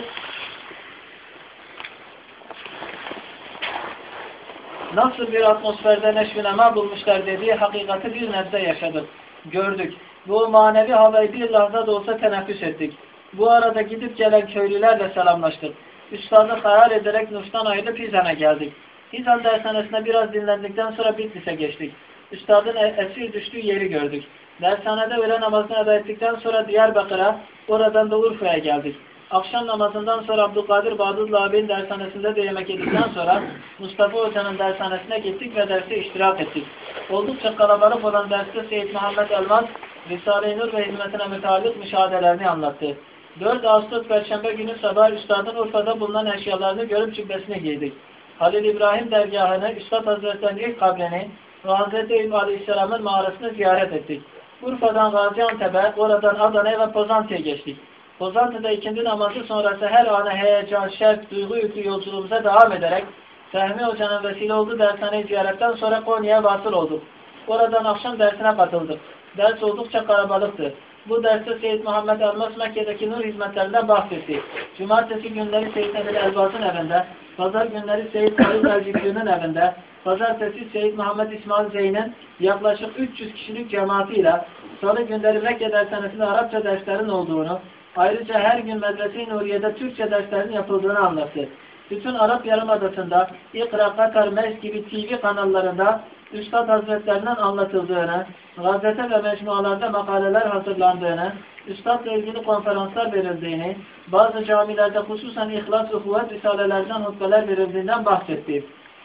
S4: nasıl bir atmosferde neşvinema bulmuşlar dediği hakikati bir nebze yaşadık, gördük. Bu manevi havayı bir lahza da olsa teneffüs ettik. Bu arada gidip gelen köylülerle selamlaştık. Üstadı hayal ederek Nurs'tan ayrılıp Hizan'a geldik. Hizan dershanesinde biraz dinlendikten sonra Bitlis'e geçtik. Üstadın esir düştüğü yeri gördük. Dershanede öğle namazını eda ettikten sonra Diyarbakır'a, oradan da Urfa'ya geldik. Akşam namazından sonra Abdülkadir Bağdurlu abinin dershanesinde de yemek yedikten sonra Mustafa Hoca'nın dershanesine gittik ve derse iştirak ettik. Oldukça kalabalık olan derste Seyyid Muhammed Elmas, Risale-i Nur ve hizmetine müteallik müşahedelerini anlattı. 4 Ağustos Perşembe günü sabah Üstad'ın Urfa'da bulunan eşyalarını görüp cübbesine giydik. Halil İbrahim dergahını, Üstad Hazretleri'nin ilk kabrini ve Hz. Eyüp Aleyhisselam'ın mağarasını ziyaret ettik. Urfa'dan Gaziantep'e, oradan Adana'ya ve Pozantı'ya geçtik. Pozantı'da ikindi namazı sonrası her ana heyecan, şevk, duygu yüklü yolculuğumuza devam ederek Fehmi Hoca'nın vesile olduğu dershaneyi ziyaretten sonra Konya'ya vasıl olduk. Oradan akşam dersine katıldık. Ders oldukça kalabalıktı. Bu derste Seyyid Muhammed Elmas Mekke'deki nur hizmetlerinden bahsetti. Cumartesi günleri Seyyid Emir Elbas'ın evinde, pazar günleri Seyyid Halil Elcikli'nin evinde, pazartesi Seyyid Muhammed İsmail Zeyn'in yaklaşık 300 kişilik cemaatiyle, salı günleri Mekke dershanesinde Arapça derslerin olduğunu, ayrıca her gün Medrese-i Nuriye'de Türkçe derslerin yapıldığını anlattı. Bütün Arap Yarımadası'nda, İkra, Katar, Mes gibi TV kanallarında Üstad Hazretlerinden anlatıldığını, gazete ve mecmualarda makaleler hazırlandığını, Üstad'la ilgili konferanslar verildiğini, bazı camilerde hususen İhlas ve Kuvvet risalelerinden hutbeler verildiğinden bahsetti.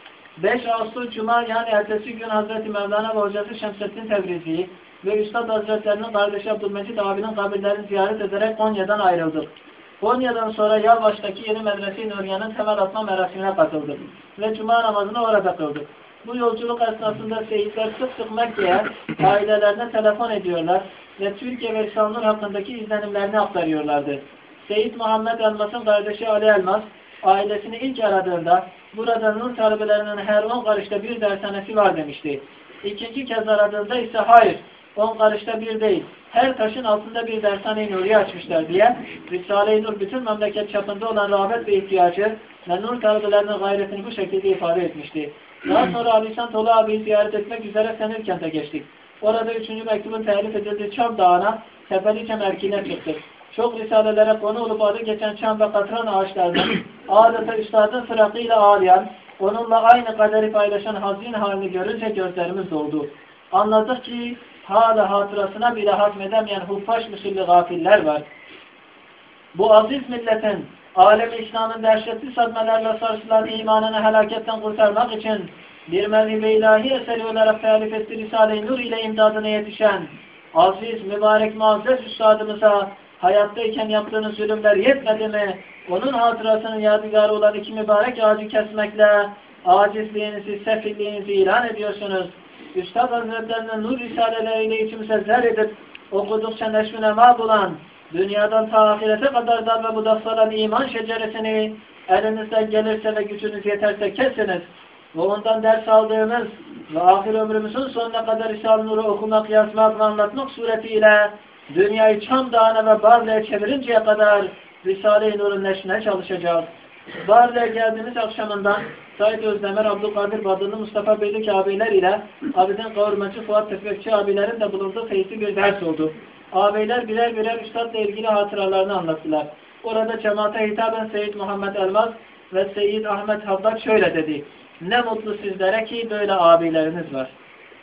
S4: 5 Ağustos Cuma yani ertesi gün Hazreti Mevlana ve hocası Şemseddin Tebrizi ve Üstad Hazretlerinin kardeşi Abdülmecid abinin kabirlerini ziyaret ederek Konya'dan ayrıldık. Konya'dan sonra Yalvaç'taki yeni Medrese-i Nuriye'nin temel atma merasimine katıldık ve Cuma namazını orada kıldık. Bu yolculuk esnasında seyitler sık sık Mekke'ye ailelerine telefon ediyorlar ve Türkiye ve İslamlar hakkındaki izlenimlerini aktarıyorlardı. Seyyid Muhammed Elmas'ın kardeşi Ali Elmas, ailesini ilk aradığında burada nur talebelerinin her 10 karışta bir dershanesi var demişti. İkinci kez aradığında ise hayır, 10 karışta bir değil, her taşın altında bir dershane-i nuriye açmışlar diye Risale-i Nur bütün memleket çapında olan rağbet ve ihtiyacı ve nur talebelerinin gayretini bu şekilde ifade etmişti. Daha sonra Ali İhsan Tolu abiyi ziyaret etmek üzere Senirkent'e geçtik. Orada 3. mektubun telif edildiği Çam Dağı'na, Tepeliçe mevkiine çıktık. Çok risalelere konu olup adı geçen çam ve katran ağaçlardan adeta üstadın fırakıyla ağlayan, onunla aynı kaderi paylaşan hazin halini görünce gözlerimiz doldu. Anladık ki hala hatırasına bile hazmedemeyen huffaş müsilli gafiller var. Bu aziz milletin alem-i İslam'ın dehşetli sadmelerle sarsılan imanını helaketten kurtarmak için bir mevhibe ilahi eseri olarak telif etti Risale-i Nur ile imdadına yetişen aziz, mübarek, muazzez üstadımıza hayattayken yaptığınız zulümler yetmedi mi? Onun hatırasının yadigarı olan iki mübarek ağacı kesmekle acizliğinizi, sefilliğinizi ilan ediyorsunuz. Üstad Hazretlerinin nur risaleleriyle içimize zer edip okudukça neşvine mağd olan, dünyadan ta ahirete kadar dar ve budaksalan iman şeceresini elinizden gelirse ve gücünüz yeterse kesiniz. Ve ondan ders aldığımız ve ahir ömrümüzün sonuna kadar Risale-i Nur'u okumak, yazmak ve anlatmak suretiyle dünyayı Çam Dağı'na ve Barla'ya çevirinceye kadar Risale-i Nur'un neşrine çalışacağız. Barla'ya geldiğimiz akşamından Said Özdemir, Abdülkadir Badırlı, Mustafa Beylik abiler ile Abidin Kavurmacı, Fuat Tefekçi abilerin de bulunduğu keyifli bir ders oldu. Ağabeyler birer birer üstadla ilgili hatıralarını anlattılar. Orada cemaate hitaben Seyyid Muhammed Elmas ve Seyyid Ahmet Haddad şöyle dedi: ne mutlu sizlere ki böyle abileriniz var.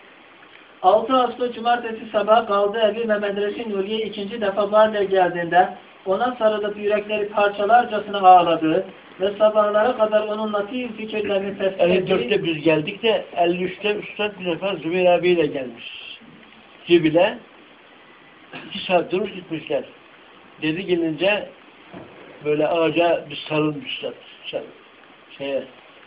S4: 6 Ağustos Cumartesi sabah kaldığı evi ve Medrese-i Nuriye ikinci defa Barla'ya geldiğinde ona sarılıp yürekleri parçalarcasına ağladığı ve sabahlara kadar onun latif fikirlerini tespit ettiği...
S1: 54'te biz geldik de 53'te Üstad bir defa Zübeyir abiyle gelmiş. Cibil'e 2 saat durup gitmişler. Dedi gelince böyle ağaca bir sarılmışlar. Şeye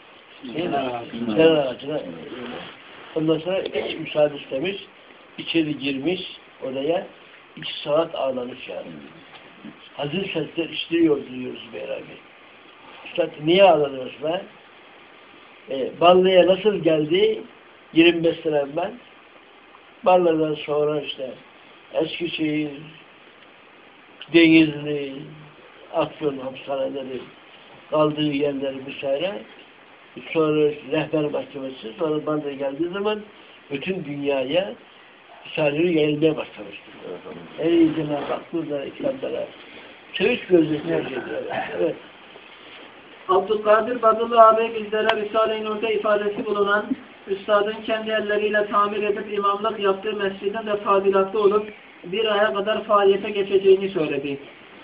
S1: Senar ağacına. Ondan sonra hiç müsaade istemiş. İçeri girmiş oraya. 2 saat ağlamış yani. Hazır sesler işliyor diyoruz beraber. Üstad niye ağlanıyoruz be? Barla'ya nasıl geldi? 25 sene ben. Barla'dan sonra işte Eskişehir, Denizli, Afyon hapishaneleri, kaldığı yerleri vesaire. Sonra rehber mahkemesi, sonra Barla'ya geldiği zaman bütün dünyaya Risale-i yayılmaya başlamıştır. Ey Cenab-ı Hak, burada ikramlara çeviş gözlükler geliyor. Evet.
S4: Abdülkadir Badıllı abi bizlere Risale-i Nur'da ifadesi bulunan üstadın kendi elleriyle tamir edip imamlık yaptığı mescidin de tadilatlı olup bir aya kadar faaliyete geçeceğini söyledi.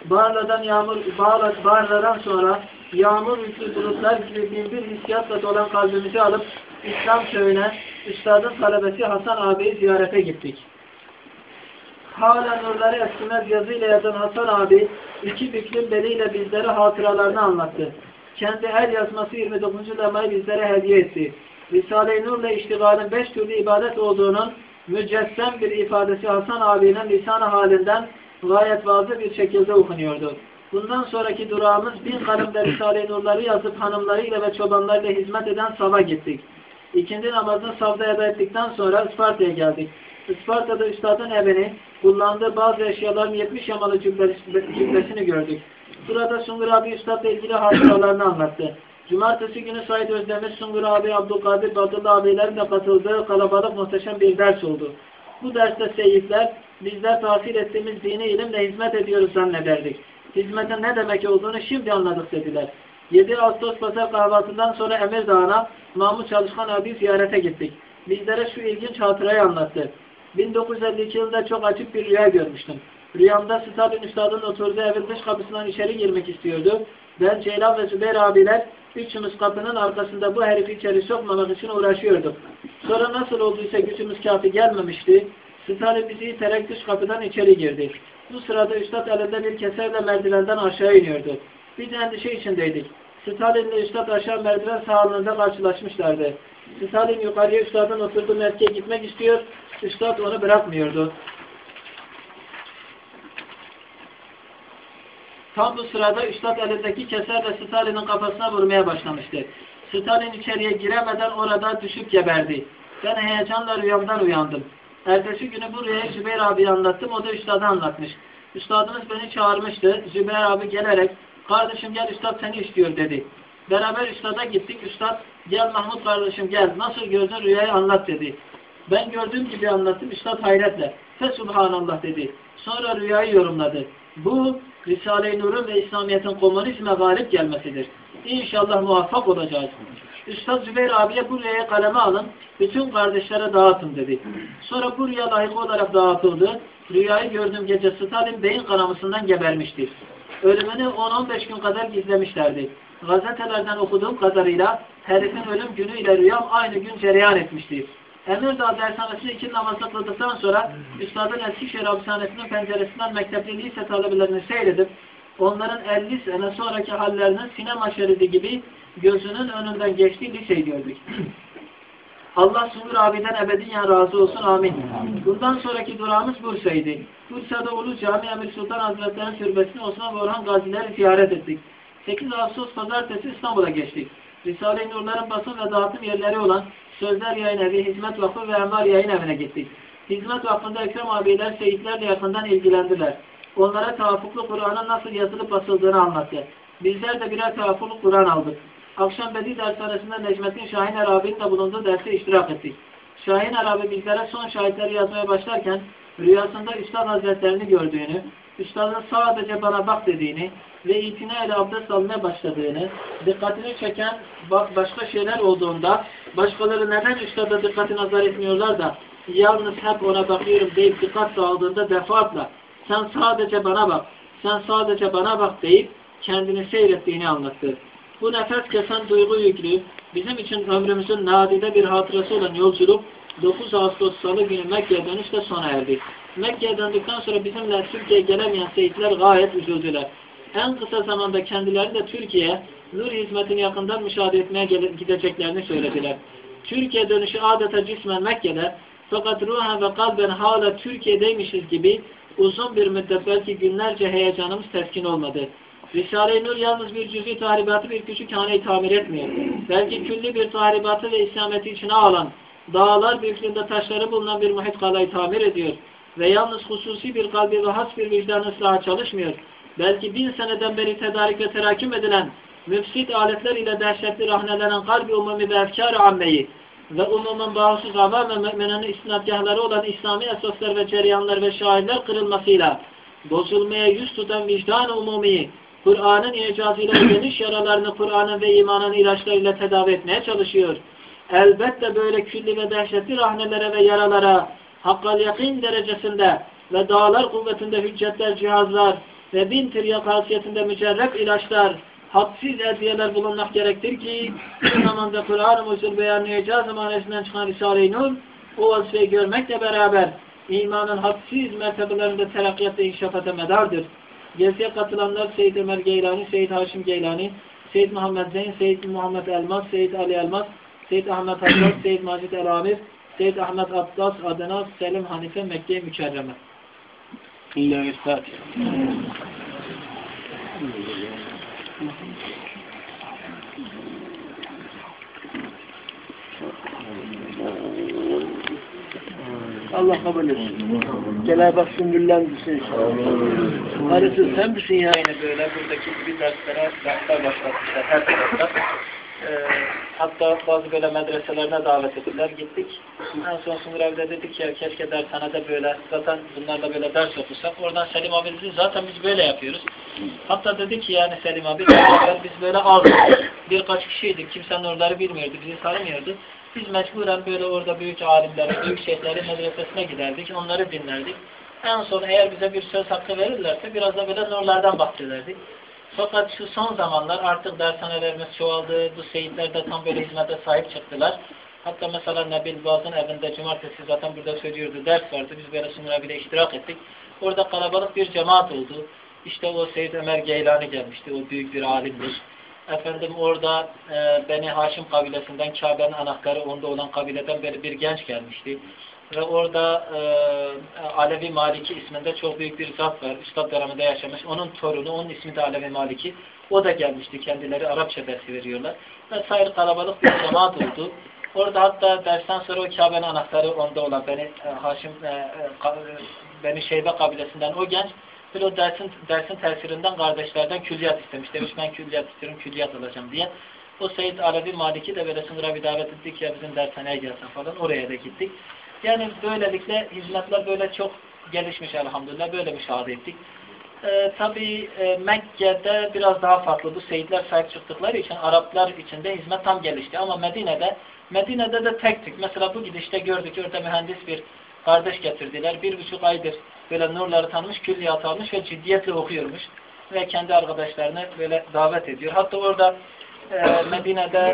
S4: Bağlardan sonra yağmur yüklü bulutlar gibi binbir hissiyatla dolan kalbimizi alıp İslam köyüne üstadın talebesi Hasan abiyi ziyarete gittik. Hala nurları eskimez yazıyla yazan Hasan abi iki büklüm beliyle bizlere hatıralarını anlattı. Kendi el yazması 29. lemayı bizlere hediye etti. Risale-i Nur'la iştigalin 5 türlü ibadet olduğunun mücessem bir ifadesi Hasan abinin lisan-ı halinden gayet vazı bir şekilde okunuyordu. Bundan sonraki durağımız 1000 kalemde Risale-i Nur'ları yazıp hanımlarıyla ve çobanlarıyla hizmet eden Sav'a gittik. İkindi namazını Sav'da eda ettikten sonra Isparta'ya geldik. Isparta'da üstadın evini, kullandığı bazı eşyaların 70 yamalı cübbesini gördük. Burada Sungur abi üstadla ilgili hatıralarını anlattı. Cumartesi günü Said Özdemir, Sungur abi, Abdülkadir Badıllı abilerin de katıldığı kalabalık muhteşem bir ders oldu. Bu derste seyitler, bizler tahsil ettiğimiz dini ilimle hizmet ediyoruz zannederdik. Hizmetin ne demek olduğunu şimdi anladık dediler. 7 Ağustos Pazar kahvaltından sonra Emirdağ'a Mahmut Çalışkan abi ziyarete gittik. Bizlere şu ilginç hatırayı anlattı. 1952 yılında çok açık bir rüya görmüştüm. Rüyamda Stalin üstadın oturduğu evin dış kapısından içeri girmek istiyordu. Ben, Ceylan ve Zübeyir abiler üçümüz kapının arkasında bu herifi içeri sokmamak için uğraşıyorduk. Sonra nasıl olduysa gücümüz kafi gelmemişti. Stalin bizi iterek dış kapıdan içeri girdi. Bu sırada üstad elinde bir keserle merdivenden aşağı iniyordu. Biz endişe içindeydik. Stalin ile üstad aşağı merdiven sahanlığında karşılaşmışlardı. Stalin yukarıya üstadın oturduğu mevkiye gitmek istiyor, üstad onu bırakmıyordu. Tam bu sırada üstad elindeki keserle Stalin'in kafasına vurmaya başlamıştı. Stalin içeriye giremeden orada düşüp geberdi. Ben heyecanla rüyamdan uyandım. Ertesi günü bu rüyayı Zübeyir abiye anlattım, o da üstada anlatmış. Üstadımız beni çağırmıştı. Zübeyir abi gelerek, kardeşim gel üstad seni istiyor dedi. Beraber üstada gittik. Üstad gel Mahmut kardeşim gel, nasıl gördün rüyayı anlat dedi. Ben gördüğüm gibi anlattım. Üstad hayretle Fesubhanallah dedi. Sonra rüyayı yorumladı. Bu Risale-i Nur'un ve İslamiyet'in komünizme galip gelmesidir. İnşallah muvaffak olacağız. Üstad Zübeyir abiye bu rüyayı kaleme alın, bütün kardeşlere dağıtın dedi. Sonra bu rüya layık olarak dağıtıldı. Rüyayı gördüğüm gece Stalin beyin kanamasından gebermişti. Ölümünü 10-15 gün kadar gizlemişlerdi. Gazetelerden okuduğum kadarıyla herifin ölüm günüyle rüyam aynı gün cereyan etmişti. Emirdağ dershanesinde 2 namazı kıldıktan sonra Üstadın Eskişehir hapishanesinin penceresinden mektepli lise talebelerini seyredip onların 50 sene sonraki hallerinin sinema şeridi gibi gözünün önünden geçtiği liseyi gördük. Allah Sungur abiden ebediyen razı olsun. Amin. Bundan sonraki durağımız Bursa'ydı. Bursa'da Ulu Cami Emir Sultan Hazretleri'nin türbesini Osman ve Orhan Gazileri ziyaret ettik. 8 Ağustos Pazartesi İstanbul'a geçtik. Risale-i Nur'ların basın ve dağıtım yerleri olan Sözler Yayın Evi, Hizmet Vakfı ve Envar Yayın Evi'ne gittik. Hizmet Vakfı'nda Ekrem abiler seyitlerle yakından ilgilendiler. Onlara tevafuklu Kur'an'ın nasıl yazılıp basıldığını anlattı. Bizler de birer tevafuklu Kur'an aldık. Akşam Bedi dershanesinde Necmettin Şahiner abinin de bulunduğu derse iştirak ettik. Şahiner abi bizlere son şahitleri yazmaya başlarken rüyasında Üstad Hazretlerini gördüğünü, Üstadın sadece bana bak dediğini ve itinayla abdest almaya başladığını, dikkatini çeken başka şeyler olduğunda başkaları neden Üstad'a dikkati nazar etmiyorlar da yalnız hep ona bakıyorum deyip dikkat dağıldığında defaatla sen sadece bana bak, sen sadece bana bak deyip kendini seyrettiğini anlattı. Bu nefes kesen duygu yüklü, bizim için ömrümüzün nadide bir hatırası olan yolculuk 9 Ağustos Salı günü Mekke'ye dönüşte sona erdi. Mekke'ye döndükten sonra bizimle Türkiye'ye gelemeyen seyitler gayet üzüldüler. En kısa zamanda kendileri de Türkiye'ye nur hizmetini yakından müşahede etmeye gideceklerini söylediler. Türkiye dönüşü adeta cismen Mekke'de fakat ruhen ve kalben hala Türkiye'deymişiz gibi uzun bir müddet belki günlerce heyecanımız teskin olmadı. Risale-i Nur yalnız bir cüz'i tahribatı bir küçük haneyi tamir etmiyor. Belki külli bir tahribatı ve İslamiyet'i içine alan, dağlar büyüklüğünde taşları bulunan bir muhit kalayı tamir ediyor. Ve yalnız hususi bir kalbi ve has bir vicdan ıslahı çalışmıyor. Belki 1000 seneden beri tedarik ve teraküm edilen müfsit aletler ile dehşetli rahnelenen kalbi umumi ve efkar-ı ammeyi ve umumun bağımsız avam ve mümininin istinadgahları olan İslami esaslar ve cereyanlar ve şairler kırılmasıyla bozulmaya yüz tutan vicdan-ı umumiyi, Kur'an'ın icazıyla geniş yaralarını Kur'an'ın ve imanın ilaçlarıyla tedavi etmeye çalışıyor. Elbette böyle külli ve dehşetli rahnelere ve yaralara hakkal yakin derecesinde ve dağlar kuvvetinde hüccetler, cihazlar ve bin tiryak hasiyetinde mücerrep ilaçlar, hadsiz ediyeler bulunmak gerektir ki bu zamanda Kur'an-ı Usul beyanı icaz manesinden çıkan Risale-i Nur o vazifeyi görmekle beraber imanın hadsiz mertebelerinde terakkiyatta inşafata medardır. Geziye katılanlar Seyyid Ömer Geylani, Seyyid Haşim Geylani, Seyyid Muhammed Zeyn, Seyyid Muhammed Elmas, Seyyid Ali Elmas, Seyyid Ahmet Haddad, Seyyid Macid El-Amir, Seyyid Ahmet Abdas, Adana, Selim Hanife, Mekke-i Mükerreme. Bismillahirrahmanirrahim.
S1: Allah kabul etsin. Cenab-ı Hak sümbüllendirsin inşallah. Arısı sen misin ya?
S4: Yine böyle buradaki bir dersler başlatmışlar her tarafta. Hatta bazı böyle medreselerine davet ettiler, gittik. En son Sungur abi de dedik ya keşke dershanede böyle, zaten bunlarla böyle ders okusak. Oradan Selim abi dedi zaten biz böyle yapıyoruz. Hatta dedi ki yani Selim abi biz böyle aldık. Birkaç kişiydik, kimsenin oraları bilmiyordu, bizi tanımıyordu. Biz mecburen böyle orada büyük alimlerin, büyük şeyhlerin medresesine giderdik, onları dinlerdik. En son eğer bize bir söz hakkı verirlerse biraz da böyle nurlardan bahsederdik. Fakat şu son zamanlar artık dershanelerimiz çoğaldı, bu seyitler de tam böyle hizmete sahip çıktılar. Hatta mesela Nebil Baz'ın evinde cumartesi zaten burada söylüyordu, ders vardı, biz böyle Sungur abiyle iştirak ettik. Orada kalabalık bir cemaat oldu. İşte o Seyyid Ömer Geylani gelmişti, o büyük bir alimdir. Efendim orada Beni Haşim kabilesinden Kabe'nin anahtarı onda olan kabileden bir genç gelmişti. Ve orada Alevi Maliki isminde çok büyük bir zat var. Üstad döneminde yaşamış. Onun torunu, onun ismi de Alevi Maliki. O da gelmişti. Kendileri Arapça dersi veriyorlar. Vesaire kalabalık bir cemaat oldu. Orada hatta dersten sonra o Kabe'nin anahtarı onda olan Beni Haşim, Beni Şeybe kabilesinden o genç böyle o dersin tesirinden kardeşlerden külliyat istemiş. Demiş ben külliyat istiyorum, külliyat alacağım diye. O Seyyid Alevi Maliki de böyle Sungur abi davet ettik ya bizim dershaneye gelsen falan. Oraya da gittik. Yani böylelikle hizmetler böyle çok gelişmiş elhamdülillah. Böyle müşahede ettik. Tabii Mekke'de biraz daha farklı. Bu seyitler sahip çıktıkları için Araplar içinde hizmet tam gelişti. Ama Medine'de de tektik. Mesela bu gidişte gördük orada mühendis bir kardeş getirdiler. 1,5 aydır böyle nurları tanımış, külliyat almış ve ciddiyetle okuyormuş. Ve kendi arkadaşlarını böyle davet ediyor. Hatta orada Medine'de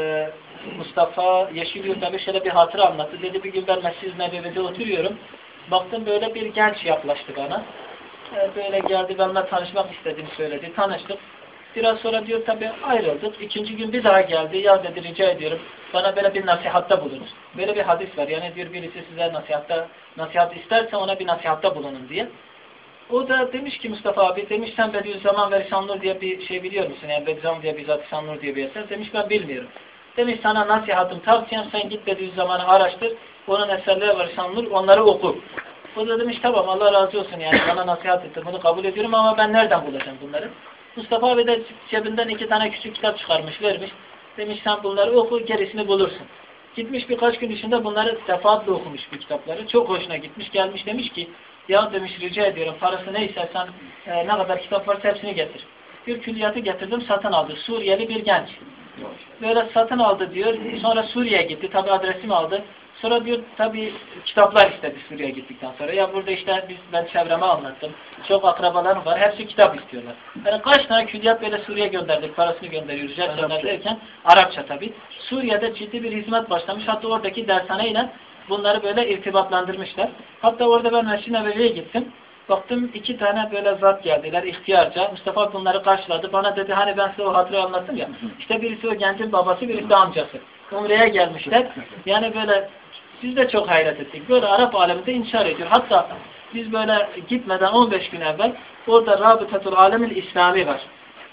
S4: Mustafa Yeşilyurt'a şöyle bir hatıra anlattı. Dedi bir gün ben Mescid-i Nebevi'de oturuyorum. Baktım böyle bir genç yaklaştı bana. Böyle geldi benimle tanışmak istediğini söyledi. Tanıştık. Biraz sonra diyor tabii ayrıldık. İkinci gün bir daha geldi. Ya dedi rica ediyorum bana böyle bir nasihatta bulunuz. Böyle bir hadis var. Yani diyor birisi size nasihat isterse ona bir nasihatta bulunun diye. O da demiş ki Mustafa abi demiş sen Bediüzzaman ve Risale-i Nur diye bir şey biliyor musun? Yani Bediüzzaman diye bizzat Risale-i Nur diye bir eser. Demiş ben bilmiyorum. Demiş sana nasihatım tavsiyem sen git Bediüzzaman'ı araştır. Onun eserleri var Risale-i Nur onları oku. O da demiş tamam Allah razı olsun yani bana nasihat etti bunu kabul ediyorum ama ben nereden bulacağım bunları? Mustafa abi de cebinden 2 tane küçük kitap çıkarmış vermiş. Demiş sen bunları oku gerisini bulursun. Gitmiş birkaç gün içinde bunları defaatle okumuş bu kitapları. Çok hoşuna gitmiş gelmiş demiş ki ya demiş rica ediyorum parası neyse sen ne kadar kitap varsa hepsini getir. Bir külliyatı getirdim satın aldı. Suriyeli bir genç. Böyle satın aldı diyor. Sonra Suriye'ye gitti. Tabi adresimi aldı. Sonra diyor tabi kitaplar istedi Suriye'ye gittikten sonra. Ya burada işte ben çevreme anlattım. Çok akrabalarım var. Hepsi kitap istiyorlar. Yani kaç tane külliyat böyle Suriye'ye gönderdik. Parasını gönderiyoruz. Derken Arapça tabi. Suriye'de ciddi bir hizmet başlamış. Hatta oradaki dershaneyle bunları böyle irtibatlandırmışlar. Hatta orada ben Mescid-i Nebevi'ye gittim. Baktım 2 tane böyle zat geldiler ihtiyarca. Mustafa bunları karşıladı. Bana dedi hani ben size o hatırayı anlattım ya. İşte birisi o gencin babası, birisi de amcası. Umre'ye gelmişler. Yani böyle biz de çok hayret ettik. Böyle Arap aleminde intişar ediyor. Hatta biz böyle gitmeden 15 gün evvel orada Rabıtatul Alemil İslami var.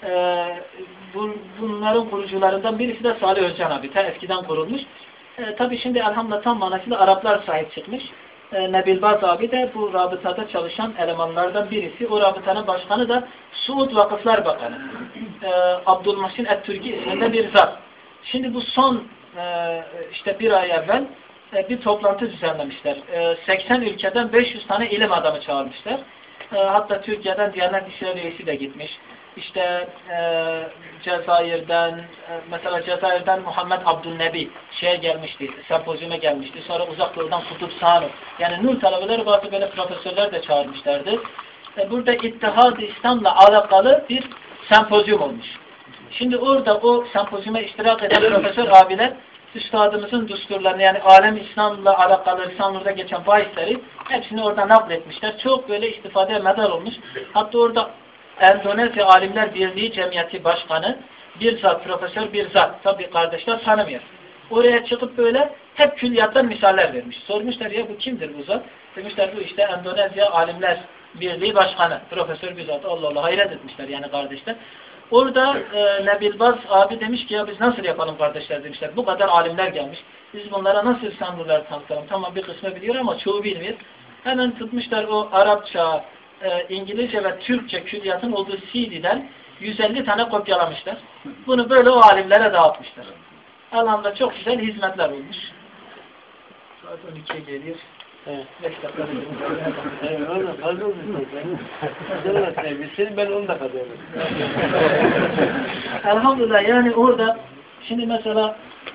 S4: Bunların kurucularından birisi de Salih Özcan abi. Eskiden kurulmuş. Tabii şimdi elhamdülillah tam manasıyla Araplar sahip çıkmış. Nebil Baz abi de bu rabıtada çalışan elemanlardan birisi. O rabıtanın başkanı da Suud Vakıflar Bakanı. Abdülmasin Et-Türki isminde bir zat. Şimdi bu son işte 1 ay evvel bir toplantı düzenlemişler. 80 ülkeden 500 tane ilim adamı çağırmışlar. Hatta Türkiye'den Diyanet İşleri Reisi de gitmiş. işte Cezayir'den mesela Cezayir'den Muhammed Abdülnebi şeye gelmişti, sempozyuma gelmişti. Sonra Uzak Doğu'dan Kutup Sanu. Yani Nur talebeleri bazı böyle profesörler de çağırmışlardı. Burada İttihad-ı İslam'la alakalı bir sempozyum olmuş. Şimdi orada o sempozyuma iştirak eden profesör abiler üstadımızın düsturlarını yani alem İslam'la alakalı Risale-i geçen bahisleri hepsini orada nakletmişler. Çok böyle istifadeye medar olmuş. Hatta orada Endonezya Alimler Birliği Cemiyeti Başkanı bir zat, profesör bir zat. Tabii kardeşler tanımıyor. Oraya çıkıp böyle hep külliyattan misaller vermiş. Sormuşlar ya bu kimdir bu zat? Demişler bu işte Endonezya Alimler Birliği Başkanı. Profesör bir zat. Allah Allah hayret etmişler yani kardeşler. Orada Nebilbaz abi demiş ki ya biz nasıl yapalım kardeşler demişler. Bu kadar alimler gelmiş. Biz bunlara nasıl İstanbulluları tanıtalım? Tamam bir kısmı biliyor ama çoğu bilmiyor. Hemen tutmuşlar o Arapça, İngilizce ve Türkçe külliyatın olduğu CD'den 150 tane kopyalamışlar. Bunu böyle o alimlere dağıtmışlar. Alanda çok güzel hizmetler olmuş. Saat 12'ye geliyor.
S1: Evet.
S4: 5 dakika.
S1: Evet, orada fazla olmuş. Ben 10 dakika diyorum.
S4: Elhamdülillah yani orada şimdi mesela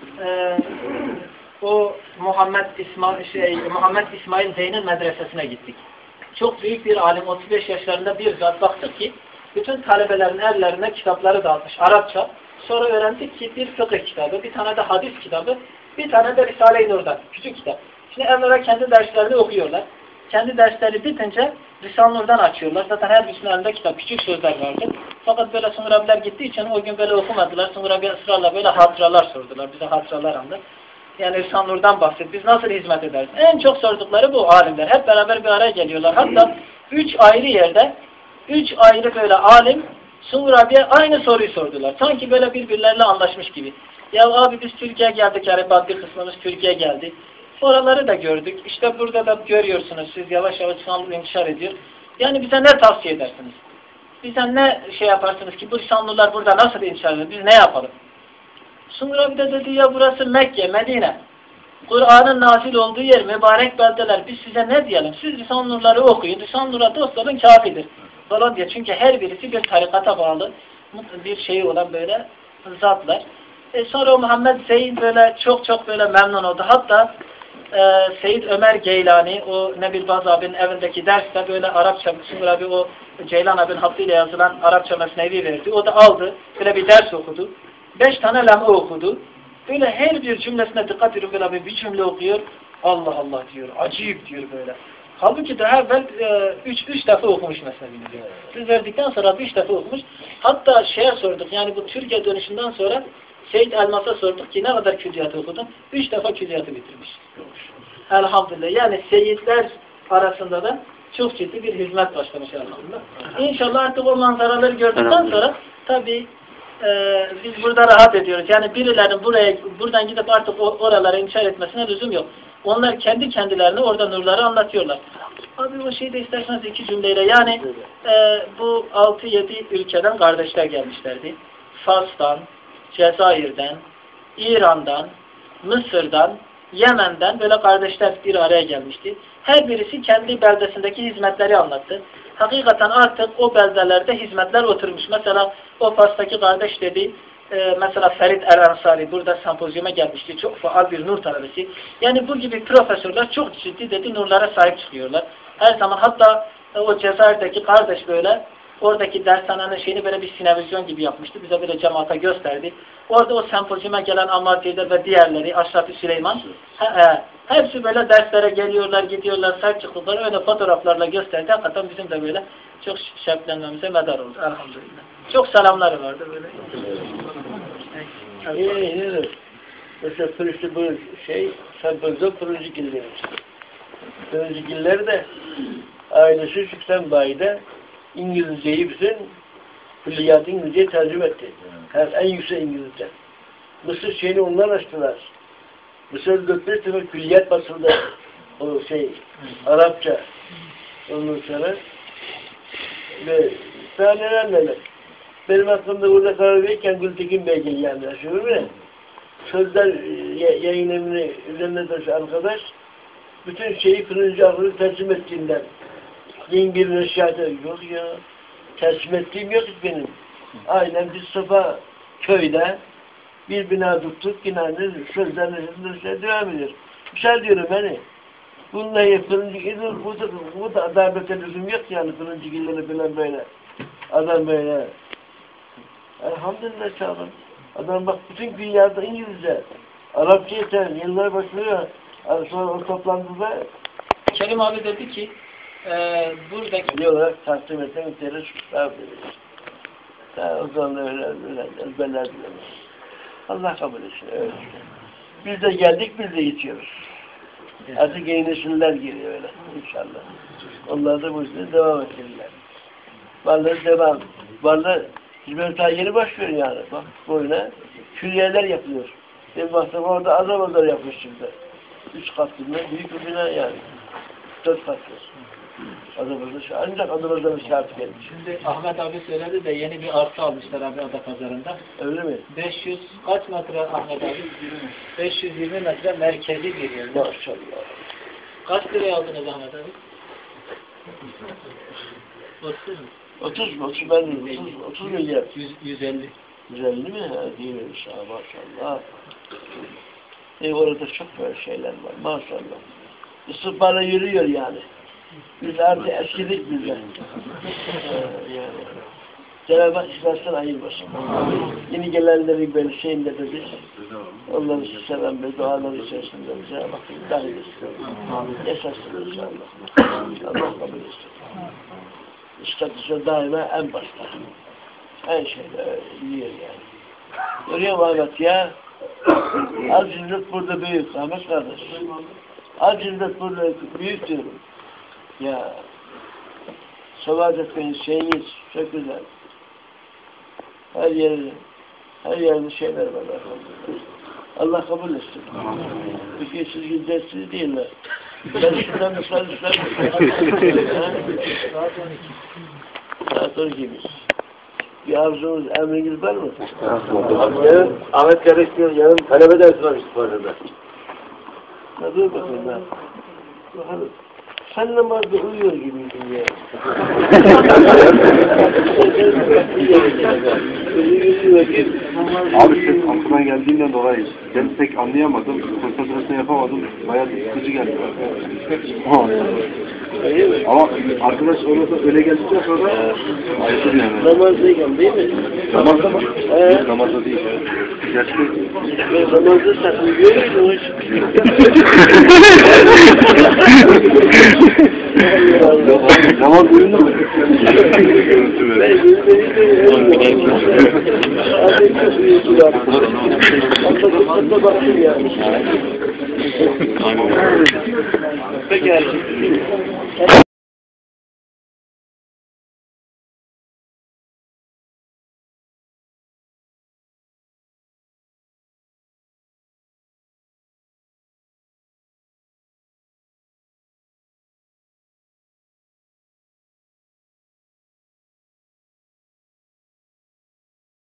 S4: o Muhammed İsmail Zeyn'in medresesine gittik. Çok büyük bir alim 35 yaşlarında bir zat baktık ki bütün talebelerin ellerine kitapları dağıtmış Arapça. Sonra öğrendik ki bir fıkıh kitabı, bir tane de hadis kitabı, bir tane de Risale-i Nur'dan küçük kitap. Şimdi evvela kendi derslerini okuyorlar. Kendi dersleri bitince Risale-i Nur'dan açıyorlar. Zaten her birisinin elinde kitap, küçük sözler vardı. Fakat böyle Sungur abiler gittiği için o gün böyle okumadılar. Sungur abi ısrarla böyle hatıralar sordular. Bize hatıralar anlat. Yani Risale-i Nur'dan bahset. Biz nasıl hizmet ederiz? En çok sordukları bu alimler. Hep beraber bir araya geliyorlar. Hatta 3 ayrı yerde 3 ayrı böyle alim Sungur abiye aynı soruyu sordular. Sanki böyle birbirleriyle anlaşmış gibi. Ya abi biz Türkiye'ye geldik. Yani bir kısmımız Türkiye'ye geldi. Oraları da gördük. İşte burada da görüyorsunuz. Siz yavaş yavaş İslam'ı inkişar ediyor. Yani bize ne tavsiye edersiniz? Bize ne şey yaparsınız ki bu İslamlılar burada nasıl inkişar ediyor? Biz ne yapalım? Sungur abi de dedi ya burası Mekke, Medine. Kur'an'ın nazil olduğu yer, mübarek beldeler. Biz size ne diyelim? Siz Risale-i Nur'ları okuyun. Risale-i Nur'a dost olun kafidir. Falan diye. Çünkü her birisi bir tarikata bağlı bir şeyi olan böyle zatlar. Sonra o Muhammed Zeyn böyle çok böyle memnun oldu. Hatta Seyyid Ömer Geylani o Nebilbaz abinin evindeki derste böyle Arapça, Sungur abi o Ceylan abinin hattıyla yazılan Arapça mesnevi verdi. O da aldı. Böyle bir ders okudu. 5 tane lemme okudu. Böyle her bir cümlesine dikkat edip böyle bir cümle okuyor. Allah Allah diyor. Acayip diyor böyle. Halbuki daha evvel 3 defa okumuş mesela. Biz verdikten sonra 5 defa okumuş. Hatta şeye sorduk. Yani bu Türkiye dönüşünden sonra Seyyid Elmas'a sorduk ki ne kadar külliyatı okudun? 3 defa külliyatı bitirmiş. Elhamdülillah. Yani seyitler arasında da çok ciddi bir hizmet başlamış elhamdülillah. İnşallah artık o manzaraları gördükten sonra tabii biz burada rahat ediyoruz. Yani birilerinin buradan gidip artık oralara inkişar etmesine lüzum yok. Onlar kendi kendilerine orada nurları anlatıyorlar. Abi o şeyde isterseniz 2 cümleyle yani bu 6-7 ülkeden kardeşler gelmişlerdi. Fas'tan, Cezayir'den, İran'dan, Mısır'dan, Yemen'den böyle kardeşler bir araya gelmişti. Her birisi kendi beldesindeki hizmetleri anlattı. Hakikaten artık o beldelerde hizmetler oturmuş. Mesela o Fas'taki kardeş dedi, mesela Ferit Er-Ansari burada sempozyuma gelmişti. Çok faal bir nur talebesi. Yani bu gibi profesörler çok ciddi dedi nurlara sahip çıkıyorlar. Her zaman hatta o Cezayir'deki kardeş böyle oradaki dershanenin şeyini böyle bir sinevizyon gibi yapmıştı. Bize böyle cemaata gösterdi. Orada o sempozyuma gelen Ammar Ceydel ve diğerleri, Aşraf-ı Süleyman hepsi böyle derslere geliyorlar, gidiyorlar, sahip çıktılar. Öyle fotoğraflarla gösterdi. Hakikaten bizim de böyle çok şevklenmemize medar oldu. Elhamdülillah. Çok selamları vardı böyle.
S1: İyi. Mesela Pürüşlü bu sempozyon Pürücükiller. Pürücükiller de ailesi Şüksen Bayi'de İngilizceyi bütün külliyat İngilizceyi tercüme etti. En yüksek İngilizce. Mısır şeyini onlar açtılar. Mısır 4-5 sefer külliyat basıldı. O Arapça. Ondan sonra ve daha neler. Benim aklımda burada karar verirken Gültekin Bey geldi yani. Şöyle sözler yayın emri üzerine taşı arkadaş bütün şeyi kırıncı aklını tercüme ettiğinden bin bir neşyatı yok ya. Tercüme ettiğim yok benim. Aynen biz Safa köyde bir bina tuttuk, binanın sözlerine devam ediyor. Güzel diyorum hani. Bununla fırıncı gidiyor, bu da adalete lüzum yok yani fırıncı gilleri falan böyle. Adam böyle. Elhamdülillah çağırın. Adam bak bütün dünyada İngilizce, Arapça yeter, yıllar başlıyor. Sonra o toplantıda
S4: Kerim abi dedi ki buradaki
S1: ne olarak takdim eten ülkeleri suçlar verir. O zaman öyle ezberler diyoruz. Allah kabul etsin. Evet. Biz de geldik, biz de geçiyoruz. Artık yeni nesiller geliyor öyle inşallah. Onlar da bu yüzden devam ettirirler. Vallahi devam. Vallahi hizmet daha yeni başlıyor yani. Bak boyuna külliyeler yapılıyor. Benim baktım orada azam yapmış şimdi. 3 katlı büyük bir bina yani. 4 katlı. Ancak adamızda şart gelmiş.
S4: Şimdi Ahmet abi söyledi de yeni bir arsa almışlar abi Adapazarı'nda.
S1: Öyle mi?
S4: 500 kaç metre Ahmet abi? 520 metre merkezi bir yer.
S1: Maşallah.
S4: Kaç liraya aldınız Ahmet abi? 30 mu?
S1: 30 ben 30 milyar.
S4: 150.
S1: 150 mi? Ha, değil mi? Maşallah. Orada çok böyle şeyler var. Maşallah. İstihbara yürüyor yani. Biz artık eskidik bize. Yani. Cenab-ı Hak işlersen ayırmasın. Yeni gelenleri böyle şeyinde de biz onları seven ve duaları içerisinde Cenab-ı Hak dahil etsin. Esasın inşallah. Allah kabul etsin. İstatüsü daima en başta. Her şeyde yiyor yani. Görüyor musun Ahmet ya? Acizlik burada büyük Ahmet kardeş. Acizlik burada büyük diyorum. Ya Sabahat Efendi'nin şeyiniz çok güzel. Her yerde şeyler var. Allah kabul etsin. Peki siz gideceksiniz değil mi? Ben şuradan müsaade Saat 12 biz. Bir arzunuz, emriniz var mı?
S5: Yarın Ahmet kardeşler yarın talebe dersi var istihbarada.
S1: Dur bakayım ben. Bakalım. Sen namazda uyuyor gibiydin ya.
S5: Abi sen Samsun'a geldiğinden dolayı ben pek anlayamadım. Konsantrasyon yapamadım. Bayağı sıkıcı geldi. Ama arkadaş orada öyle geldikten sonra ayıptır yani.
S1: Namazdayken değil mi?
S5: Namazda mı? Namazda değil. Gerçekten.
S1: Namazda sen uyuyor muydun hiç?
S5: Namaz uyunda mı?
S1: Ben Hatta baktım yani. Peki.